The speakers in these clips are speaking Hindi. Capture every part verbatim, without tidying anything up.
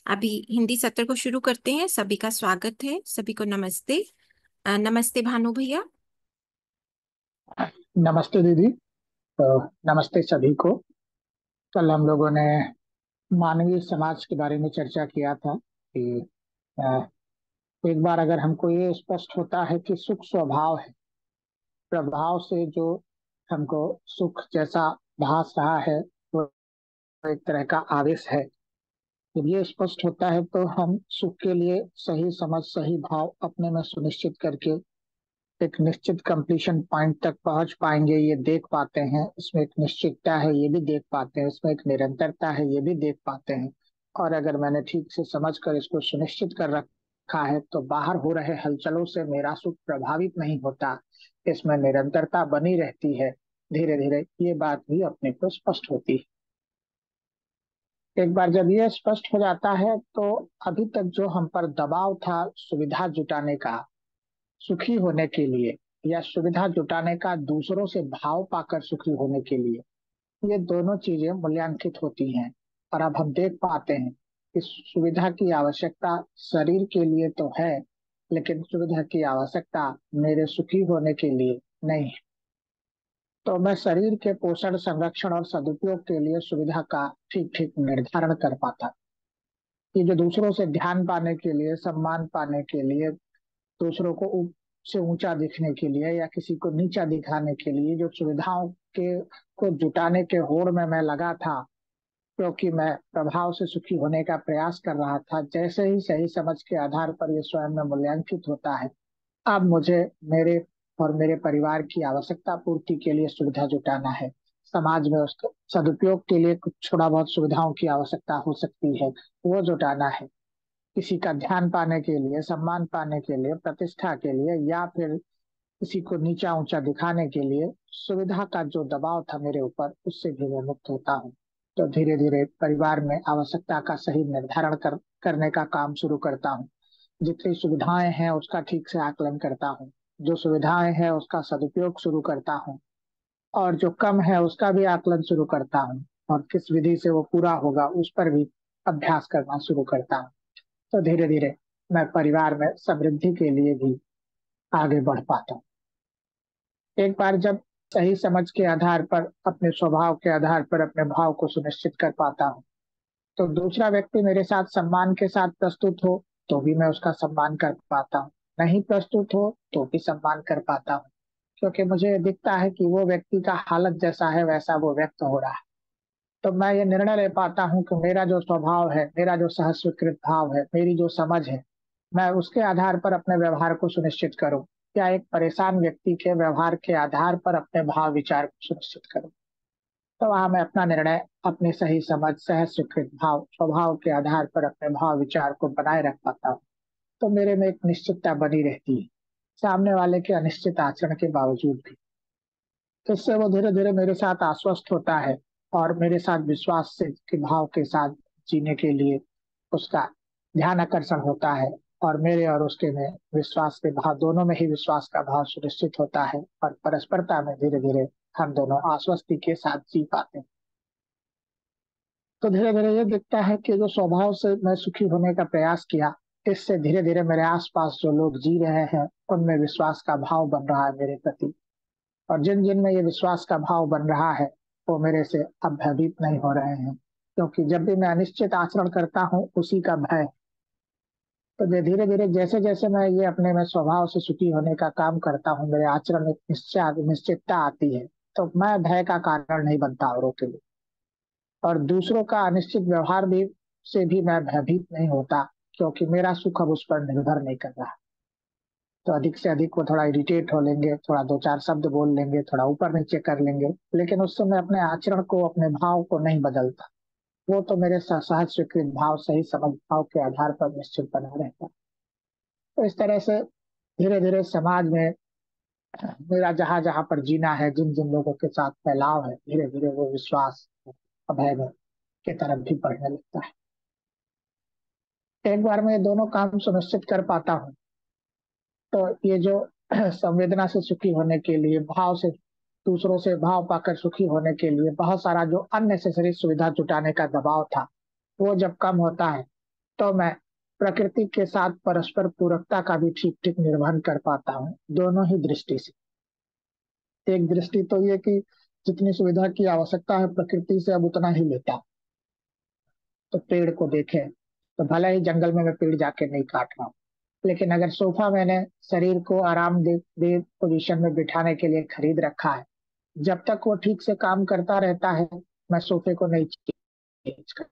अभी हिंदी सत्र को शुरू करते हैं। सभी का स्वागत है। सभी को नमस्ते। अ, नमस्ते भानु भैया। नमस्ते दीदी। तो नमस्ते सभी को। कल हम लोगों ने मानवीय समाज के बारे में चर्चा किया था कि अ, एक बार अगर हमको ये स्पष्ट होता है कि सुख स्वभाव है, प्रभाव से जो हमको सुख जैसा भास रहा है वो एक तरह का आवेश है। जब ये स्पष्ट होता है तो हम सुख के लिए सही समझ सही भाव अपने में सुनिश्चित करके एक निश्चित कंप्लीशन पॉइंट तक पहुंच पाएंगे, ये देख पाते हैं। इसमें एक निश्चितता है, ये भी देख पाते हैं। इसमें एक निरंतरता है, ये भी देख पाते हैं। और अगर मैंने ठीक से समझ कर इसको सुनिश्चित कर रखा है तो बाहर हो रहे हलचलों से मेरा सुख प्रभावित नहीं होता। इसमें निरंतरता बनी रहती है। धीरे धीरे ये बात भी अपने को स्पष्ट होती है। एक बार जब ये स्पष्ट हो जाता है तो अभी तक जो हम पर दबाव था सुविधा जुटाने का, सुखी होने के लिए, या सुविधा जुटाने का दूसरों से भाव पाकर सुखी होने के लिए, ये दोनों चीजें मूल्यांकित होती हैं। और अब हम देख पाते हैं कि सुविधा की आवश्यकता शरीर के लिए तो है, लेकिन सुविधा की आवश्यकता मेरे सुखी होने के लिए नहीं है। तो मैं शरीर के पोषण संरक्षण और सदुपयोग के लिए सुविधा का ठीक ठीक निर्धारण कर पाता। ये जो दूसरों से ध्यान पाने के लिए, सम्मान पाने के लिए, दूसरों को ऊ- से ऊंचा दिखने के लिए या किसी को नीचा दिखाने के लिए जो सुविधाओं के को जुटाने के होड़ में मैं लगा था, क्योंकि मैं प्रभाव से सुखी होने का प्रयास कर रहा था, जैसे ही सही समझ के आधार पर ये स्वयं में मूल्यांकित होता है। अब मुझे मेरे और मेरे परिवार की आवश्यकता पूर्ति के लिए सुविधा जुटाना है। समाज में उसके सदुपयोग के लिए कुछ थोड़ा बहुत सुविधाओं की आवश्यकता हो सकती है, वो जुटाना है। किसी का ध्यान पाने के लिए, सम्मान पाने के लिए, प्रतिष्ठा के लिए, या फिर किसी को नीचा ऊंचा दिखाने के लिए सुविधा का जो दबाव था मेरे ऊपर, उससे भी मैं मुक्त होता हूँ। तो धीरे धीरे परिवार में आवश्यकता का सही निर्धारण कर करने का काम शुरू करता हूँ। जितनी सुविधाएं हैं उसका ठीक से आकलन करता हूँ। जो सुविधाएं हैं उसका सदुपयोग शुरू करता हूँ, और जो कम है उसका भी आकलन शुरू करता हूँ। और किस विधि से वो पूरा होगा उस पर भी अभ्यास करना शुरू करता हूँ। तो धीरे धीरे मैं परिवार में समृद्धि के लिए भी आगे बढ़ पाता हूँ। एक बार जब सही समझ के आधार पर, अपने स्वभाव के आधार पर अपने भाव को सुनिश्चित कर पाता हूँ, तो दूसरा व्यक्ति मेरे साथ सम्मान के साथ प्रस्तुत हो तो भी मैं उसका सम्मान कर पाता हूँ, नहीं प्रस्तुत हो तो भी सम्मान कर पाता हूँ। क्योंकि मुझे दिखता है कि वो व्यक्ति का हालत जैसा है वैसा वो व्यक्त हो रहा है। तो मैं ये निर्णय ले पाता हूँ कि मेरा जो स्वभाव है, मेरा जो सह स्वीकृत भाव है, मेरी जो समझ है, मैं उसके आधार पर अपने व्यवहार को सुनिश्चित करूं, या एक परेशान व्यक्ति के व्यवहार के आधार पर अपने भाव विचार को सुनिश्चित करूं। तो वहां मैं अपना निर्णय अपने सही समझ, सह स्वीकृत भाव, स्वभाव के आधार पर अपने भाव विचार को बनाए रख पाता हूँ। तो मेरे में एक निश्चितता बनी रहती है, सामने वाले के अनिश्चित आचरण के बावजूद भी। तो इससे वो धीरे धीरे मेरे साथ आश्वस्त होता है, और मेरे साथ विश्वास से के भाव के साथ जीने के लिए उसका ध्यान आकर्षण होता है। और मेरे और उसके में विश्वास के भाव, दोनों में ही विश्वास का भाव सुनिश्चित होता है, और परस्परता में धीरे धीरे हम दोनों आश्वस्ति के साथ जी पाते हैं। तो धीरे धीरे ये दिखता है कि जो स्वभाव से मैं सुखी होने का प्रयास किया, इससे धीरे धीरे मेरे आसपास जो लोग जी रहे हैं उनमें विश्वास का भाव बन रहा है मेरे प्रति। और जिन जिन में ये विश्वास का भाव बन रहा है वो मेरे से अब भयभीत नहीं हो रहे हैं, क्योंकि जब भी मैं अनिश्चित आचरण करता हूँ उसी का भय। तो धीरे धीरे जैसे जैसे मैं ये अपने में स्वभाव से सुखी होने का काम करता हूँ, मेरे आचरण में निश्चय निश्चितता आती है। तो मैं भय का कारण नहीं बनता औरों के लिए, और दूसरों का अनिश्चित व्यवहार भी से भी मैं भयभीत नहीं होता, क्योंकि मेरा सुख अब उस पर निर्भर नहीं कर रहा। तो अधिक से अधिक वो थोड़ा इरिटेट हो लेंगे, थोड़ा दो चार शब्द बोल लेंगे, थोड़ा ऊपर नीचे कर लेंगे, लेकिन उससे मैं अपने आचरण को, अपने भाव को नहीं बदलता। वो तो मेरे स- सहज स्वीकृत भाव, सही समझ भाव के आधार पर निश्चित बना रहता। तो इस तरह से धीरे धीरे समाज में मेरा जहां जहां पर जीना है, जिन जिन लोगों के साथ फैलाव है, धीरे धीरे वो विश्वास, अभय में की तरफ भी बढ़ने लगता है। एक बार मैं ये दोनों काम सुनिश्चित कर पाता हूँ तो ये जो संवेदना से सुखी होने के लिए, भाव से, दूसरों से भाव पाकर सुखी होने के लिए बहुत सारा जो अननेसेसरी सुविधा जुटाने का दबाव था, वो जब कम होता है तो मैं प्रकृति के साथ परस्पर पूरकता का भी ठीक ठीक निर्वहन कर पाता हूँ, दोनों ही दृष्टि से। एक दृष्टि तो ये कि जितनी सुविधा की आवश्यकता है प्रकृति से अब उतना ही लेता हूं। तो पेड़ को देखें, तो भले ही जंगल में मैं पेड़ जाके नहीं काट रहा हूँ, लेकिन अगर सोफा मैंने शरीर को आराम दे दे पोजीशन में बिठाने के लिए खरीद रखा है, जब तक वो ठीक से काम करता रहता है मैं सोफे को नहीं चेंज कर।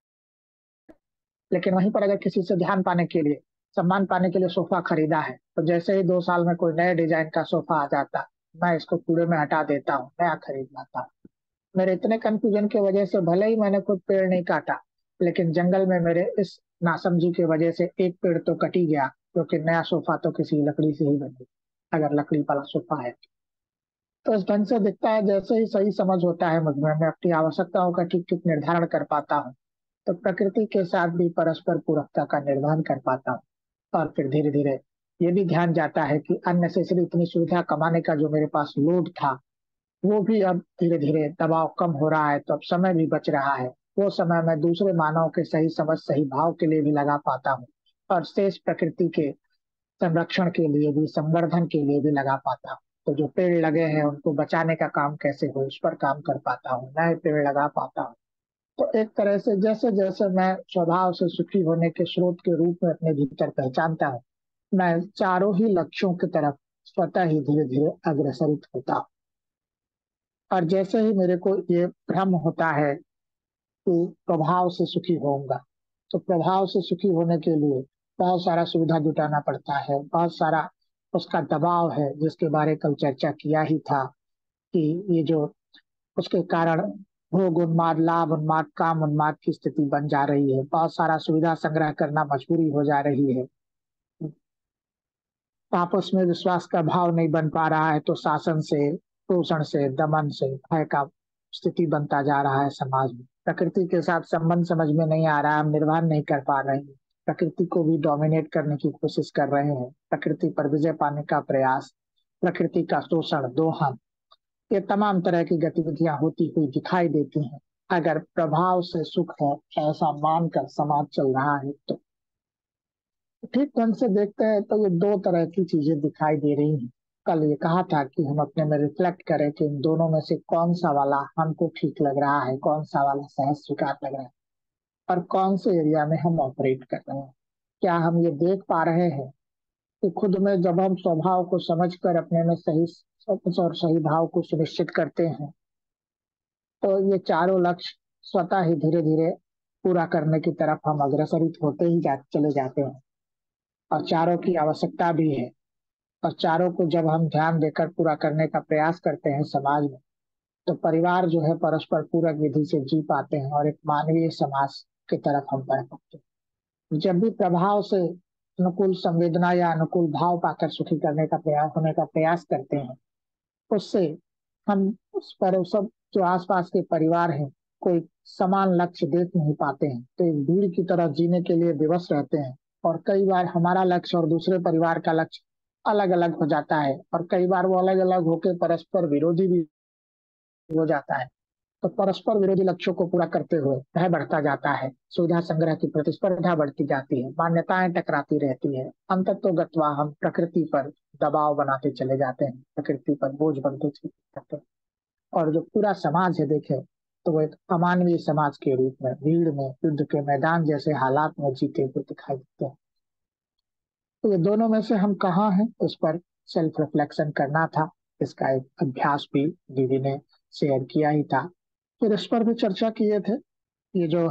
लेकिन वहीं पर अगर किसी से ध्यान पाने के लिए, सम्मान पाने के लिए सोफा खरीदा है, तो जैसे ही दो साल में कोई नए डिजाइन का सोफा आ जाता, मैं इसको कूड़े में हटा देता हूँ, नया खरीद लाता हूँ। मेरे इतने कंफ्यूजन की वजह से भले ही मैंने खुद पेड़ नहीं काटा, लेकिन जंगल में मेरे इस नासमझी की वजह से एक पेड़ तो कट ही गया, क्योंकि नया सोफा तो किसी लकड़ी से ही बने, अगर लकड़ी वाला सोफा है। तो इस ढंग से दिखता है, जैसे ही सही समझ होता है मुझ में, मैं अपनी आवश्यकताओं का ठीक ठीक निर्धारण कर पाता हूँ, तो प्रकृति के साथ भी परस्पर पूरकता का निर्वहन कर पाता हूँ। और फिर धीरे धीरे ये भी ध्यान जाता है कि अननेसेसरी इतनी सुविधा कमाने का जो मेरे पास लोड था, वो भी अब धीरे धीरे दबाव कम हो रहा है, तो अब समय भी बच रहा है। वो समय मैं दूसरे मानव के सही समझ सही भाव के लिए भी लगा पाता हूँ, और शेष प्रकृति के संरक्षण के लिए भी, संवर्धन के लिए भी लगा पाता हूँ। तो जो पेड़ लगे हैं उनको बचाने का काम कैसे हो, उस पर काम कर पाता हूँ, नए पेड़ लगा पाता हूँ। तो एक तरह से जैसे जैसे मैं स्वभाव से सुखी होने के स्रोत के रूप में अपने भीतर पहचानता हूँ, मैं चारों ही लक्ष्यों की तरफ स्वतः ही धीरे धीरे अग्रसरित होता हूँ। और जैसे ही मेरे को ये भ्रम होता है कि प्रभाव से सुखी होऊंगा, तो प्रभाव से सुखी होने के लिए बहुत सारा सुविधा जुटाना पड़ता है, बहुत सारा उसका दबाव है, जिसके बारे कल चर्चा किया ही था कि ये जो उसके कारण भोग उन्माद, लाभ उन्माद, काम उन्माद की स्थिति बन जा रही है। बहुत सारा सुविधा संग्रह करना मजबूरी हो जा रही है। आपस में विश्वास का भाव नहीं बन पा रहा है, तो शासन से, शोषण से, दमन से, भय का स्थिति बनता जा रहा है समाज में। प्रकृति के साथ संबंध समझ में नहीं आ रहा है, हम निर्वहन नहीं कर पा रहे हैं, प्रकृति को भी डोमिनेट करने की कोशिश कर रहे हैं, प्रकृति पर विजय पाने का प्रयास, प्रकृति का शोषण, दोहन, ये तमाम तरह की गतिविधियां होती हुई दिखाई देती हैं। अगर प्रभाव से सुख है ऐसा मानकर समाज चल रहा है, तो ठीक ढंग से देखते हैं तो ये दो तरह की चीजें दिखाई दे रही हैं। कल ये कहा था कि हम अपने में रिफ्लेक्ट करें कि इन दोनों में से कौन सा वाला हमको ठीक लग रहा है, कौन सा वाला सहज स्वीकार लग रहा है, और कौन से एरिया में हम ऑपरेट कर रहे हैं। क्या हम ये देख पा रहे हैं कि खुद में जब हम स्वभाव को समझकर अपने में सही सच और सही भाव को सुनिश्चित करते हैं, तो ये चारों लक्ष्य स्वतः ही धीरे धीरे पूरा करने की तरफ हम अग्रसरित होते ही जा, चले जाते हैं। और चारों की आवश्यकता भी है, और चारों को जब हम ध्यान देकर पूरा करने का प्रयास करते हैं समाज में, तो परिवार जो है परस्पर पूरक विधि से जी पाते हैं, और एक मानवीय समाज की तरफ हम बढ़ पाते हैं। जब भी प्रभाव से अनुकूल संवेदना या अनुकूल भाव पाकर सुखी करने का प्रयास होने का प्रयास करते हैं, उससे हम उस पर उस सब जो आसपास के परिवार हैं कोई समान लक्ष्य देख नहीं पाते हैं, तो एक भीड़ की तरह जीने के लिए विवश रहते हैं। और कई बार हमारा लक्ष्य और दूसरे परिवार का लक्ष्य अलग अलग हो जाता है, और कई बार वो अलग अलग होकर परस्पर विरोधी भी हो जाता है। तो परस्पर विरोधी लक्ष्यों को पूरा करते हुए भय बढ़ता जाता है, सुविधा संग्रह की प्रतिस्पर्धा बढ़ती जाती है, मान्यताएं टकराती रहती है, अंततोगत्वा हम प्रकृति पर दबाव बनाते चले जाते हैं, प्रकृति पर बोझ बनते चले जाते हैं। और जो पूरा समाज है देखे, तो वो एक अमानवीय समाज के रूप में भीड़ में युद्ध के मैदान जैसे हालात में जीते हुए दिखाई देते हैं। तो ये दोनों में से हम कहाँ हैं, उस पर सेल्फ रिफ्लेक्शन करना था। इसका एक अभ्यास भी दीदी ने शेयर किया ही था, फिर इस पर भी चर्चा किए थे। ये जो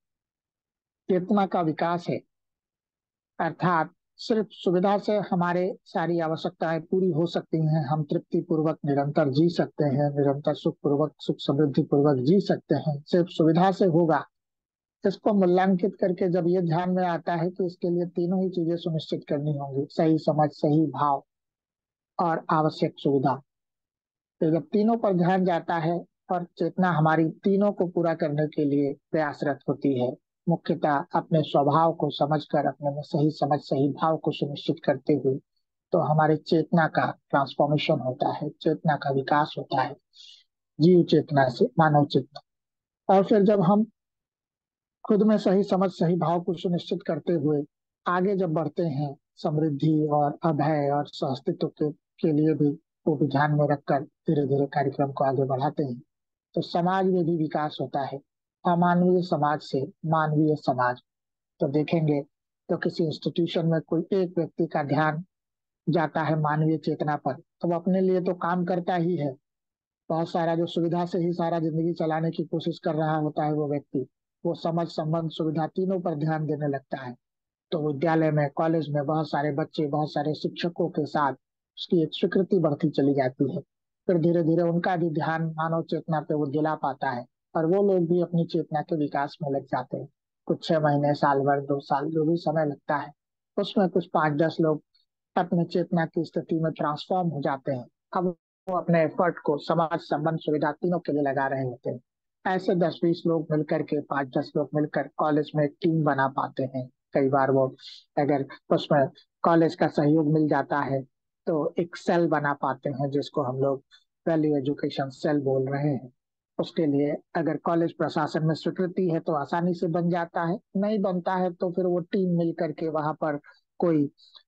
चेतना का विकास है, अर्थात सिर्फ सुविधा से हमारे सारी आवश्यकताएं पूरी हो सकती हैं, हम तृप्ति पूर्वक निरंतर जी सकते हैं, निरंतर सुख पूर्वक, सुख समृद्धि पूर्वक जी सकते हैं, सिर्फ सुविधा से होगा। इसको मूल्यांकित करके जब ये ध्यान में आता है कि इसके लिए तीनों ही चीजें सुनिश्चित करनी होंगी, सही समझ, सही भाव और आवश्यक सुविधा। तो जब तीनों पर ध्यान जाता है और चेतना हमारी तीनों को पूरा करने के लिए प्रयासरत होती है, मुख्यतः अपने स्वभाव को समझकर अपने में सही समझ सही भाव को सुनिश्चित करते हुए, तो हमारी चेतना का ट्रांसफॉर्मेशन होता है, चेतना का विकास होता है, जीव चेतना से मानव चेतना। और फिर जब हम खुद में सही समझ सही भाव को सुनिश्चित करते हुए आगे जब बढ़ते हैं, समृद्धि और अभय और सहअस्तित्व के, के लिए भी वो भी ध्यान में रखकर धीरे धीरे कार्यक्रम को आगे बढ़ाते हैं, तो समाज में भी विकास होता है। अमानवीय समाज से मानवीय समाज। तो देखेंगे तो किसी इंस्टीट्यूशन में कोई एक व्यक्ति का ध्यान जाता है मानवीय चेतना पर, तो वो अपने लिए तो काम करता ही है। बहुत सारा जो सुविधा से ही सारा जिंदगी चलाने की कोशिश कर रहा होता है वो व्यक्ति, वो समझ संबंध सुविधा तीनों पर ध्यान देने लगता है। तो विद्यालय में कॉलेज में बहुत सारे बच्चे बहुत सारे शिक्षकों के साथ उसकी एक स्वीकृति बढ़ती चली जाती है। फिर धीरे धीरे उनका भी ध्यान मानव चेतना पे वो दिला पाता है, और वो लोग भी अपनी चेतना के विकास में लग जाते हैं। कुछ छह महीने, साल भर, दो साल, जो भी समय लगता है, उसमें कुछ पांच दस लोग अपने चेतना की स्थिति में ट्रांसफॉर्म हो जाते हैं। अब वो अपने एफर्ट को समाज संबंध सुविधा तीनों के लिए लगा रहे होते हैं। ऐसे दस बीस लोग मिलकर के, पांच दस लोग मिलकर कॉलेज में एक टीम बना पाते हैं। कई बार वो, अगर उसमें कॉलेज का सहयोग मिल जाता है, तो एक सेल बना पाते हैं जिसको हम लोग वैल्यू एजुकेशन सेल बोल रहे हैं। उसके लिए अगर कॉलेज प्रशासन में स्वीकृति है तो आसानी से बन जाता है, नहीं बनता है तो फिर वो टीम मिल करके वहां पर कोई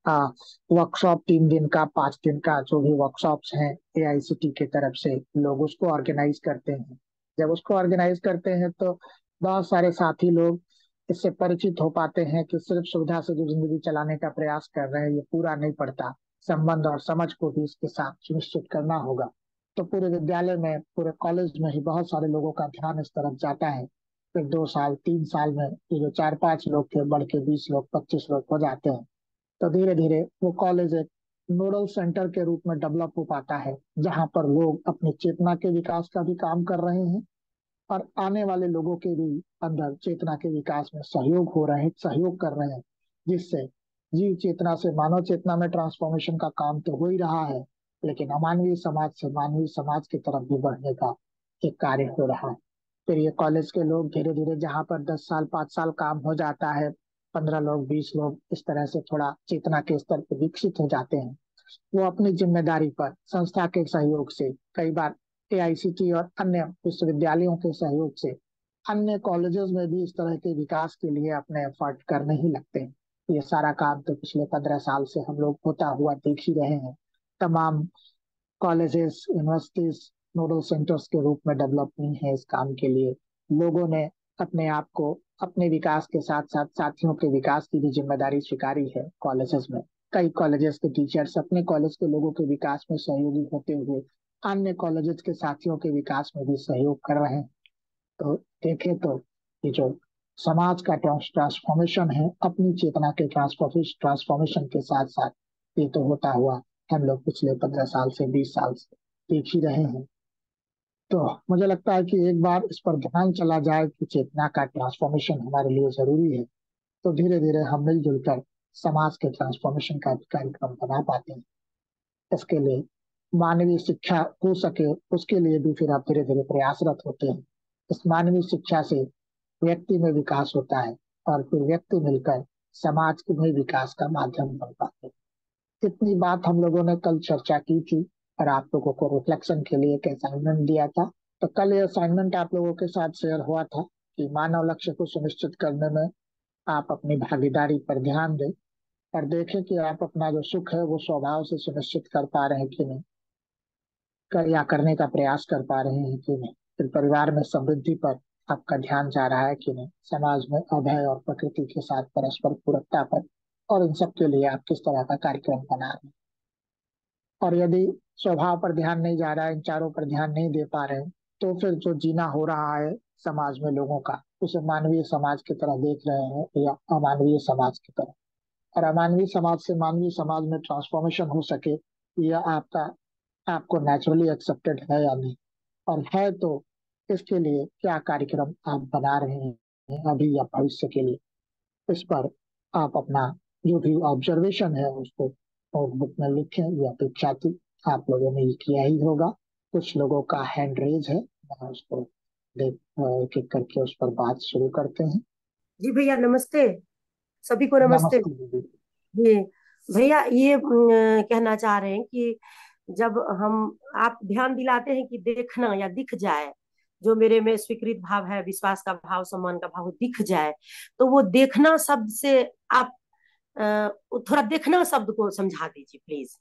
वर्कशॉप, तीन दिन का, पांच दिन का, जो भी वर्कशॉप्स हैं ए आई सी टी की तरफ से, लोग उसको ऑर्गेनाइज करते हैं। जब उसको ऑर्गेनाइज करते हैं तो बहुत सारे साथी लोग इससे परिचित हो पाते हैं कि सिर्फ सुविधा से जो जिंदगी चलाने का प्रयास कर रहे हैं ये पूरा नहीं पड़ता, संबंध और समझ को भी इसके साथ सुनिश्चित करना होगा। तो पूरे विद्यालय में, पूरे कॉलेज में ही बहुत सारे लोगों का ध्यान इस तरफ जाता है। फिर दो साल तीन साल में ये जो चार पांच लोग थे बढ़ के बीस लोग, पच्चीस लोग हो जाते हैं। तो धीरे धीरे वो कॉलेज एक नोडल सेंटर के रूप में डेवलप हो पाता है, जहां पर लोग अपनी चेतना के विकास का भी काम कर रहे हैं, और आने वाले लोगों के भी अंदर चेतना के विकास में सहयोग हो रहे हैं, सहयोग कर रहे हैं। जिससे जीव चेतना से मानव चेतना में ट्रांसफॉर्मेशन का काम तो हो ही रहा है, लेकिन अमानवीय समाज से मानवीय समाज की तरफ भी बढ़ने का एक कार्य हो रहा है। फिर ये कॉलेज के लोग धीरे धीरे, जहाँ पर दस साल पाँच साल काम हो जाता है, पंद्रह लोग बीस लोग इस तरह से थोड़ा चेतना के स्तर पर विकसित हो जाते हैं, वो अपनी जिम्मेदारी पर संस्था के सहयोग से, कई बार ए आई सी टी और अन्य विश्वविद्यालयों के सहयोग से अन्य कॉलेजेस में भी इस तरह के विकास के लिए अपने एफर्ट करने ही लगते हैं। ये सारा काम तो पिछले पंद्रह साल से हम लोग होता हुआ देख ही रहे हैं। तमाम कॉलेजेस, यूनिवर्सिटीज नोडल सेंटर्स के रूप में डेवलप हुई है इस काम के लिए। लोगों ने अपने आप को अपने विकास के साथ साथ साथियों के विकास की भी जिम्मेदारी स्वीकारी है कॉलेजेस में। कई कॉलेजेस के टीचर्स अपने कॉलेज के लोगों के विकास में सहयोगी होते हुए अन्य कॉलेजेस के साथियों के विकास में भी सहयोग कर रहे हैं। तो देखें तो ये जो समाज का ट्रांसफॉर्मेशन है, अपनी चेतना के ट्रांसफॉर्मेशन ट्रांसफॉर्मेशन के साथ साथ, ये तो होता हुआ हम लोग पिछले पंद्रह साल से बीस साल से देख ही रहे हैं। तो मुझे लगता है कि एक बार इस पर ध्यान चला जाए कि चेतना का ट्रांसफॉर्मेशन हमारे लिए जरूरी है, तो धीरे धीरे हम मिलजुल कर समाज के ट्रांसफॉर्मेशन का भी कार्यक्रम बना पाते हैं। इसके लिए मानवीय शिक्षा हो सके, उसके लिए भी फिर आप धीरे धीरे प्रयासरत होते हैं। इस मानवीय शिक्षा से व्यक्ति में विकास होता है, और फिर व्यक्ति मिलकर समाज में विकास का माध्यम बन पाते हैं। इतनी बात हम लोगों ने कल चर्चा की थी, और आप लोगों को रिफ्लेक्शन के लिए एक असाइनमेंट दिया था। तो कल ये असाइनमेंट आप लोगों के साथ शेयर हुआ था कि मानव लक्ष्य को सुनिश्चित करने में आप अपनी भागीदारी पर ध्यान दें, और देखें कि आप अपना जो सुख है वो स्वभाव से सुनिश्चित कर पा रहे हैं कि नहीं, कर या करने का प्रयास कर पा रहे हैं कि नहीं। फिर परिवार में समृद्धि पर आपका ध्यान जा रहा है कि नहीं, समाज में अभय और प्रकृति के साथ परस्पर पूरकता पर, और इन सब के लिए आप किस तरह का कार्यक्रम बना रहे हैं। और यदि स्वभाव पर ध्यान नहीं जा रहा है, इन चारों पर ध्यान नहीं दे पा रहे हैं, तो फिर जो जीना हो रहा है समाज में लोगों का, उसे मानवीय समाज की तरह देख रहे हैं या अमानवीय समाज की तरह। और अमानवीय समाज से मानवीय समाज में ट्रांसफॉर्मेशन हो सके, यह आपका आपको नेचुरली एक्सेप्टेड है या नहीं, और है तो इसके लिए क्या कार्यक्रम आप बना रहे हैं अभी या भविष्य के लिए। इस पर आप अपना जो भी ऑब्जर्वेशन है उसको नोटबुक में लिखें, या फिर ख्याति आप लोगों ने ये किया ही होगा। कुछ लोगों का हैंड रेज है, मैं उसको देख एक एक करके उस पर बात शुरू करते हैं। जी भैया नमस्ते। सभी को नमस्ते। नमस्ते दीदी। जी भैया, ये अम, कहना चाह रहे हैं कि जब हम आप ध्यान दिलाते हैं कि देखना या दिख जाए, जो मेरे में स्वीकृत भाव है, विश्वास का भाव, सम्मान का भाव दिख जाए, तो वो देखना शब्द से आप अ, थोड़ा देखना शब्द को समझा दीजिए प्लीज।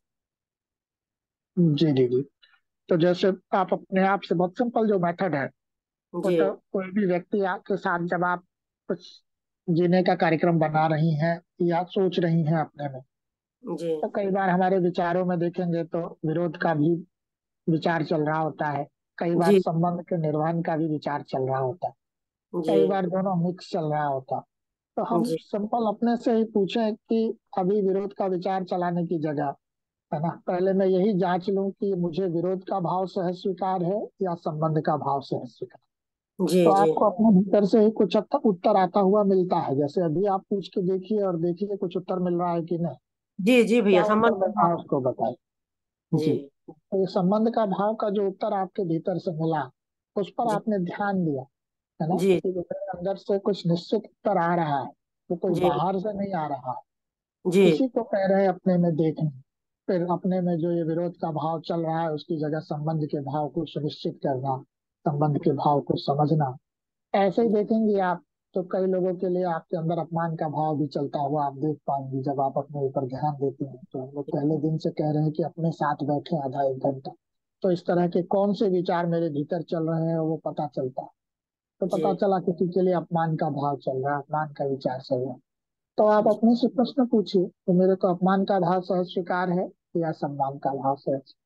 जी जी जी। तो जैसे आप अपने आप से, बहुत सिंपल जो मेथड है, वो जी तो कोई भी व्यक्ति आपके साथ जब आप कुछ जीने का कार्यक्रम बना रही हैं या सोच रही हैं अपने में, जी तो कई बार हमारे विचारों में देखेंगे तो विरोध का भी विचार चल रहा होता है, कई बार जी संबंध के निर्वहन का भी विचार चल रहा होता है, जी कई बार दोनों मिक्स चल रहा होता है। तो हम जी सिंपल अपने से ही पूछें कि अभी विरोध का विचार चलाने की जगह, है ना, पहले मैं यही जांच लूं कि मुझे विरोध का भाव सहज स्वीकार है या संबंध का भाव सहज स्वीकार। जी तो जी आपको अपने भीतर से ही कुछ हद तक उत्तर आता हुआ मिलता है। जैसे अभी आप पूछ के देखिए और देखिए कुछ उत्तर मिल रहा है कि नहीं। जी जी भैया, क्या उत्तर संबंध मिल रहा है भाव। उसको बताइए। जी जी। तो ये संबंध का भाव का जो उत्तर आपके भीतर से मिला, उस पर जी आपने ध्यान दिया, है ना, जी कि जो मेरे अंदर से कुछ निश्चित उत्तर आ रहा है, वो कोई जी बाहर से नहीं आ रहा जी है, इसी को कह रहे हैं अपने में देखना। फिर अपने में जो ये विरोध का भाव चल रहा है उसकी जगह संबंध के भाव को सुनिश्चित करना, संबंध के भाव को समझना। ऐसे ही देखेंगे आप तो कई लोगों के लिए आपके अंदर अपमान का भाव भी चलता हुआ आप देख पाएंगे। जब आप अपने ऊपर ध्यान देते हैं, तो हम लोग पहले दिन से कह रहे हैं कि अपने साथ बैठे आधा एक घंटा, तो इस तरह के कौन से विचार मेरे भीतर चल रहे हैं वो पता चलता है। तो जी पता चला किसी के लिए अपमान का भाव चल रहा है, अपमान का विचार चल रहा है, तो आप अपने से प्रश्न पूछिए, तो मेरे को अपमान का भाव सहज स्वीकार है या सम्मान का भाव सहज।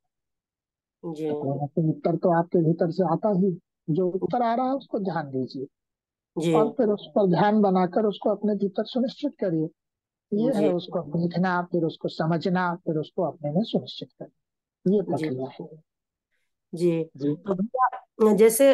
जी तो मतलब उत्तर तो आपके भीतर से आता ही, जो उत्तर आ रहा है उसको ध्यान दीजिए जी और फिर उस पर ध्यान बनाकर उसको अपने भीतर सुनिश्चित करिए। ये है जी उसको देखना, फिर उसको समझना, फिर उसको अपने में सुनिश्चित करना, ये जी प्रक्रिया है। जी। जी तो भैया, जैसे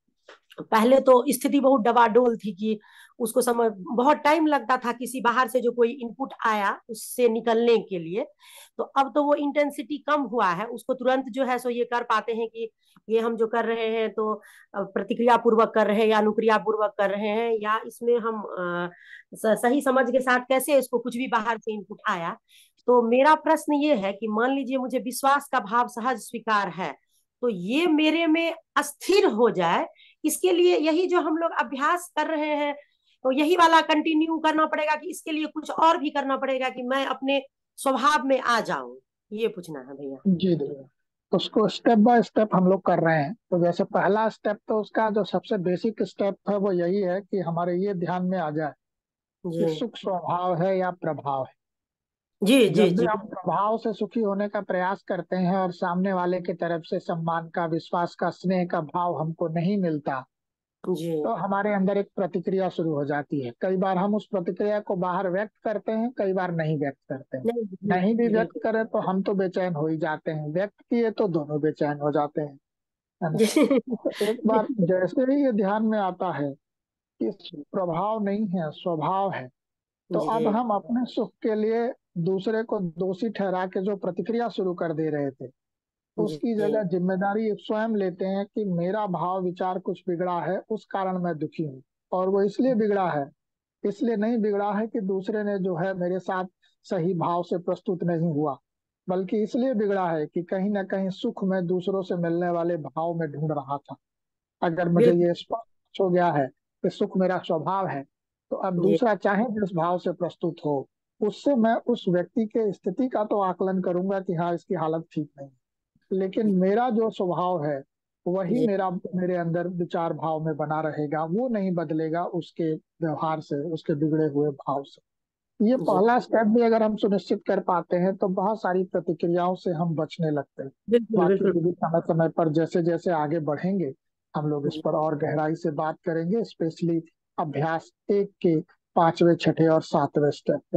पहले तो स्थिति बहुत डबाडोल थी कि उसको समझ बहुत टाइम लगता था, किसी बाहर से जो कोई इनपुट आया उससे निकलने के लिए। तो अब तो वो इंटेंसिटी कम हुआ है, उसको तुरंत जो है सो ये कर पाते हैं कि ये हम जो कर रहे हैं तो प्रतिक्रिया पूर्वक कर रहे हैं या अनुक्रिया पूर्वक कर रहे हैं, या इसमें हम अ, स- सही समझ के साथ कैसे इसको, कुछ भी बाहर से इनपुट आया। तो मेरा प्रश्न ये है कि मान लीजिए मुझे विश्वास का भाव सहज स्वीकार है, तो ये मेरे में अस्थिर हो जाए, इसके लिए यही जो हम लोग अभ्यास कर रहे हैं, तो यही वाला कंटिन्यू करना पड़ेगा कि इसके लिए कुछ और भी करना पड़ेगा कि मैं अपने स्वभाव में आ जाऊं? ये पूछना है भैया। जी जी। उसको स्टेप बाय स्टेप हम लोग कर रहे हैं। तो जैसे पहला स्टेप, तो उसका जो सबसे बेसिक स्टेप है वो यही है कि हमारे ये ध्यान में आ जाए जी कि सुख स्वभाव है या प्रभाव है। जी जी जब भी जी हम प्रभाव से सुखी होने का प्रयास करते हैं और सामने वाले की तरफ से सम्मान का, विश्वास का, स्नेह का भाव हमको नहीं मिलता, जी। तो हमारे अंदर एक प्रतिक्रिया शुरू हो जाती है। कई बार हम उस प्रतिक्रिया को बाहर व्यक्त करते हैं, कई बार नहीं व्यक्त करते हैं। नहीं, नहीं भी बिल्कुल व्यक्त बिल्कुल। करें तो हम तो बेचैन हो ही जाते हैं, व्यक्त किए तो दोनों बेचैन हो जाते हैं, है ना। जी तो एक बार जैसे ही ये ध्यान में आता है कि प्रभाव नहीं है, स्वभाव है, तो अब जी हम अपने सुख के लिए दूसरे को दोषी ठहरा के जो प्रतिक्रिया शुरू कर दे रहे थे, जी उसकी जी जगह जिम्मेदारी स्वयं लेते हैं कि मेरा भाव विचार कुछ बिगड़ा है, उस कारण मैं दुखी हूँ। और वो इसलिए बिगड़ा है, इसलिए नहीं बिगड़ा है कि दूसरे ने जो है मेरे साथ सही भाव से प्रस्तुत नहीं हुआ, बल्कि इसलिए बिगड़ा है कि कहीं ना कहीं सुख में दूसरों से मिलने वाले भाव में ढूंढ रहा था। अगर मुझे बिल्कुल। ये स्पष्ट हो गया है कि सुख मेरा स्वभाव है, तो अब जी दूसरा चाहे जिस भाव से प्रस्तुत हो, उससे मैं उस व्यक्ति के स्थिति का तो आकलन करूंगा कि हाँ इसकी हालत ठीक नहीं, लेकिन मेरा जो स्वभाव है वही जी मेरा मेरे अंदर विचार भाव में बना रहेगा, वो नहीं बदलेगा उसके व्यवहार से, उसके बिगड़े हुए भाव से। ये जी पहला स्टेप भी अगर हम सुनिश्चित कर पाते हैं तो बहुत सारी प्रतिक्रियाओं से हम बचने लगते हैं। बिल्कुल बाकी बिल्कुल। भी समय समय पर जैसे जैसे आगे बढ़ेंगे, हम लोग इस जी पर और गहराई से बात करेंगे, स्पेशली अभ्यास एक के पांचवे, छठे और सातवें स्टेप पे।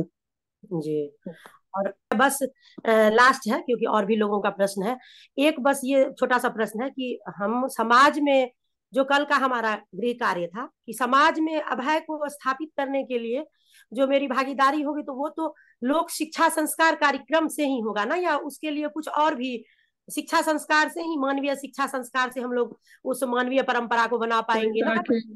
जी। और बस लास्ट है, क्योंकि और भी लोगों का प्रश्न है। एक बस ये छोटा सा प्रश्न है कि हम समाज में, जो कल का हमारा गृह कार्य था कि समाज में अभय को स्थापित करने के लिए जो मेरी भागीदारी होगी, तो वो तो लोक शिक्षा संस्कार कार्यक्रम से ही होगा ना, या उसके लिए कुछ और भी शिक्षा संस्कार से ही, मानवीय शिक्षा संस्कार से हम लोग उस मानवीय परंपरा को बना कई पाएंगे तरह ना? की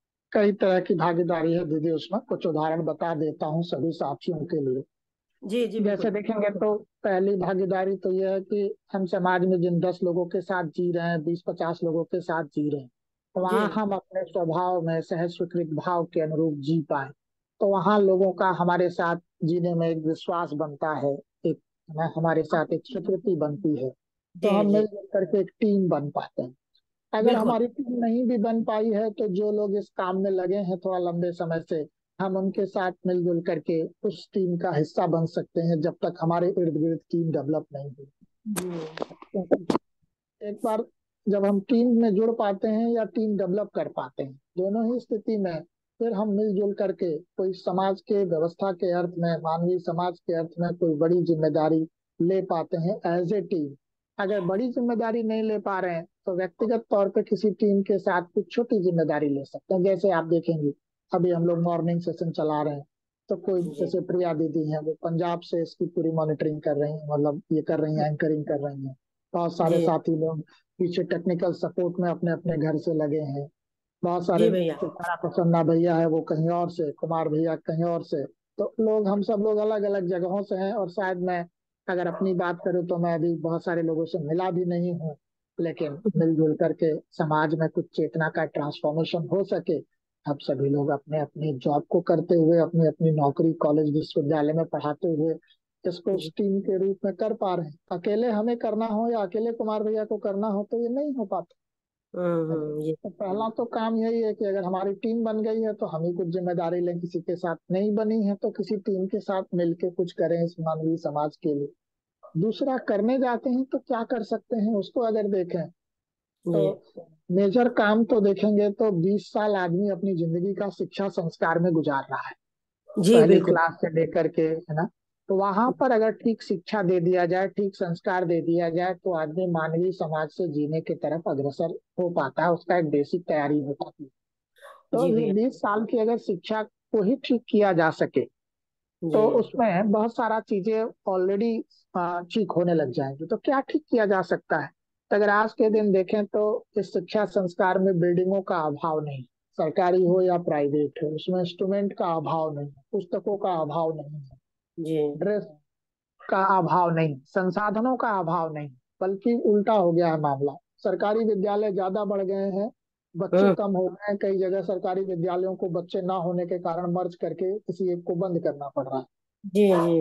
कई तरह की भागीदारी है दीदी, उसमें कुछ उदाहरण बता देता हूँ सभी साथियों के लिए। जी जी जैसे बिल्कुल। देखेंगे तो पहली भागीदारी तो यह है कि हम समाज में जिन दस लोगों के साथ जी रहे हैं, बीस पचास लोगों के साथ जी रहे हैं, वहाँ जी हम अपने स्वभाव में सहज स्वीकृत भाव के अनुरूप जी पाए। तो वहाँ लोगों का हमारे साथ जीने में एक विश्वास बनता है, एक ना हमारे साथ एक स्वीकृति बनती है। तो जी हम जी मिलजुल करके एक टीम बन पाते हैं। अगर बिल्कुल। हमारी टीम नहीं भी बन पाई है तो जो लोग इस काम में लगे हैं थोड़ा लंबे समय से, हम उनके साथ मिलजुल करके उस टीम का हिस्सा बन सकते हैं जब तक हमारे इर्द गिर्द टीम डेवलप नहीं हुई। हम्म, क्योंकि एक बार जब हम टीम में जुड़ पाते हैं या टीम डेवलप कर पाते हैं, दोनों ही स्थिति में फिर हम मिलजुल करके कोई समाज के व्यवस्था के अर्थ में, मानवीय समाज के अर्थ में कोई बड़ी जिम्मेदारी ले पाते हैं एज ए टीम। अगर बड़ी जिम्मेदारी नहीं ले पा रहे हैं तो व्यक्तिगत तौर पे किसी टीम के साथ कुछ छोटी जिम्मेदारी ले सकते हैं। जैसे आप देखेंगे अभी हम लोग मॉर्निंग सेशन चला रहे हैं, तो कोई जी जैसे प्रिया दीदी हैं, वो पंजाब से इसकी पूरी मॉनिटरिंग कर रही हैं, मतलब ये कर रही हैं, एंकरिंग कर रही हैं। बहुत सारे जी साथी लोग पीछे टेक्निकल सपोर्ट में अपने अपने घर से लगे हैं। बहुत जी सारे, भैया। तारा प्रसन्ना भैया है वो कहीं और से, कुमार भैया कहीं और से। तो लोग, हम सब लोग अलग अलग जगहों से हैं। और शायद मैं अगर अपनी बात करूं तो मैं अभी बहुत सारे लोगों से मिला भी नहीं हूं, लेकिन मिलजुल करके समाज में कुछ चेतना का ट्रांसफॉर्मेशन हो सके। अब सभी लोग अपने अपनी जॉब को करते हुए, अपनी अपनी नौकरी कॉलेज विश्वविद्यालय में पढ़ाते हुए इसको जी टीम के रूप में कर पा रहे हैं। अकेले हमें करना हो या अकेले कुमार भैया को करना हो तो ये नहीं हो पाता हम्म है ना। हम्म, ये तो पहला तो काम यही है कि अगर हमारी टीम बन गई है तो हम ही कुछ जिम्मेदारी लें, किसी के साथ नहीं बनी है तो किसी टीम के साथ मिलके कुछ करें इस मानवीय समाज के लिए। दूसरा, करने जाते हैं तो क्या कर सकते हैं उसको अगर देखें तो जी मेजर काम तो देखेंगे तो बीस साल आदमी अपनी जिंदगी का शिक्षा संस्कार में गुजार रहा है, जी पहली बिल्कुल। क्लास से लेकर के, है ना। तो वहां पर अगर ठीक शिक्षा दे दिया जाए, ठीक संस्कार दे दिया जाए तो आदमी मानवीय समाज से जीने की तरफ अग्रसर हो पाता है, उसका एक बेसिक तैयारी हो पाती है। तो जी ये भैया। बीस साल की अगर शिक्षा को ही ठीक किया जा सके जी तो उसमें बहुत सारा चीजें ऑलरेडी ठीक होने लग जाएंगी। तो क्या ठीक किया जा सकता है? तो अगर आज के दिन देखें तो इस शिक्षा संस्कार में बिल्डिंगों का अभाव नहीं, सरकारी हो या प्राइवेट हो, उसमें इंस्ट्रूमेंट का अभाव नहीं, पुस्तकों का अभाव नहीं है, जी ड्रेस का अभाव नहीं, संसाधनों का अभाव नहीं, बल्कि उल्टा हो गया है मामला। सरकारी विद्यालय ज्यादा बढ़ गए हैं, बच्चे हम्म, कम हो गए हैं। कई जगह सरकारी विद्यालयों को बच्चे ना होने के कारण मर्ज करके किसी एक को बंद करना पड़ रहा है। जी जी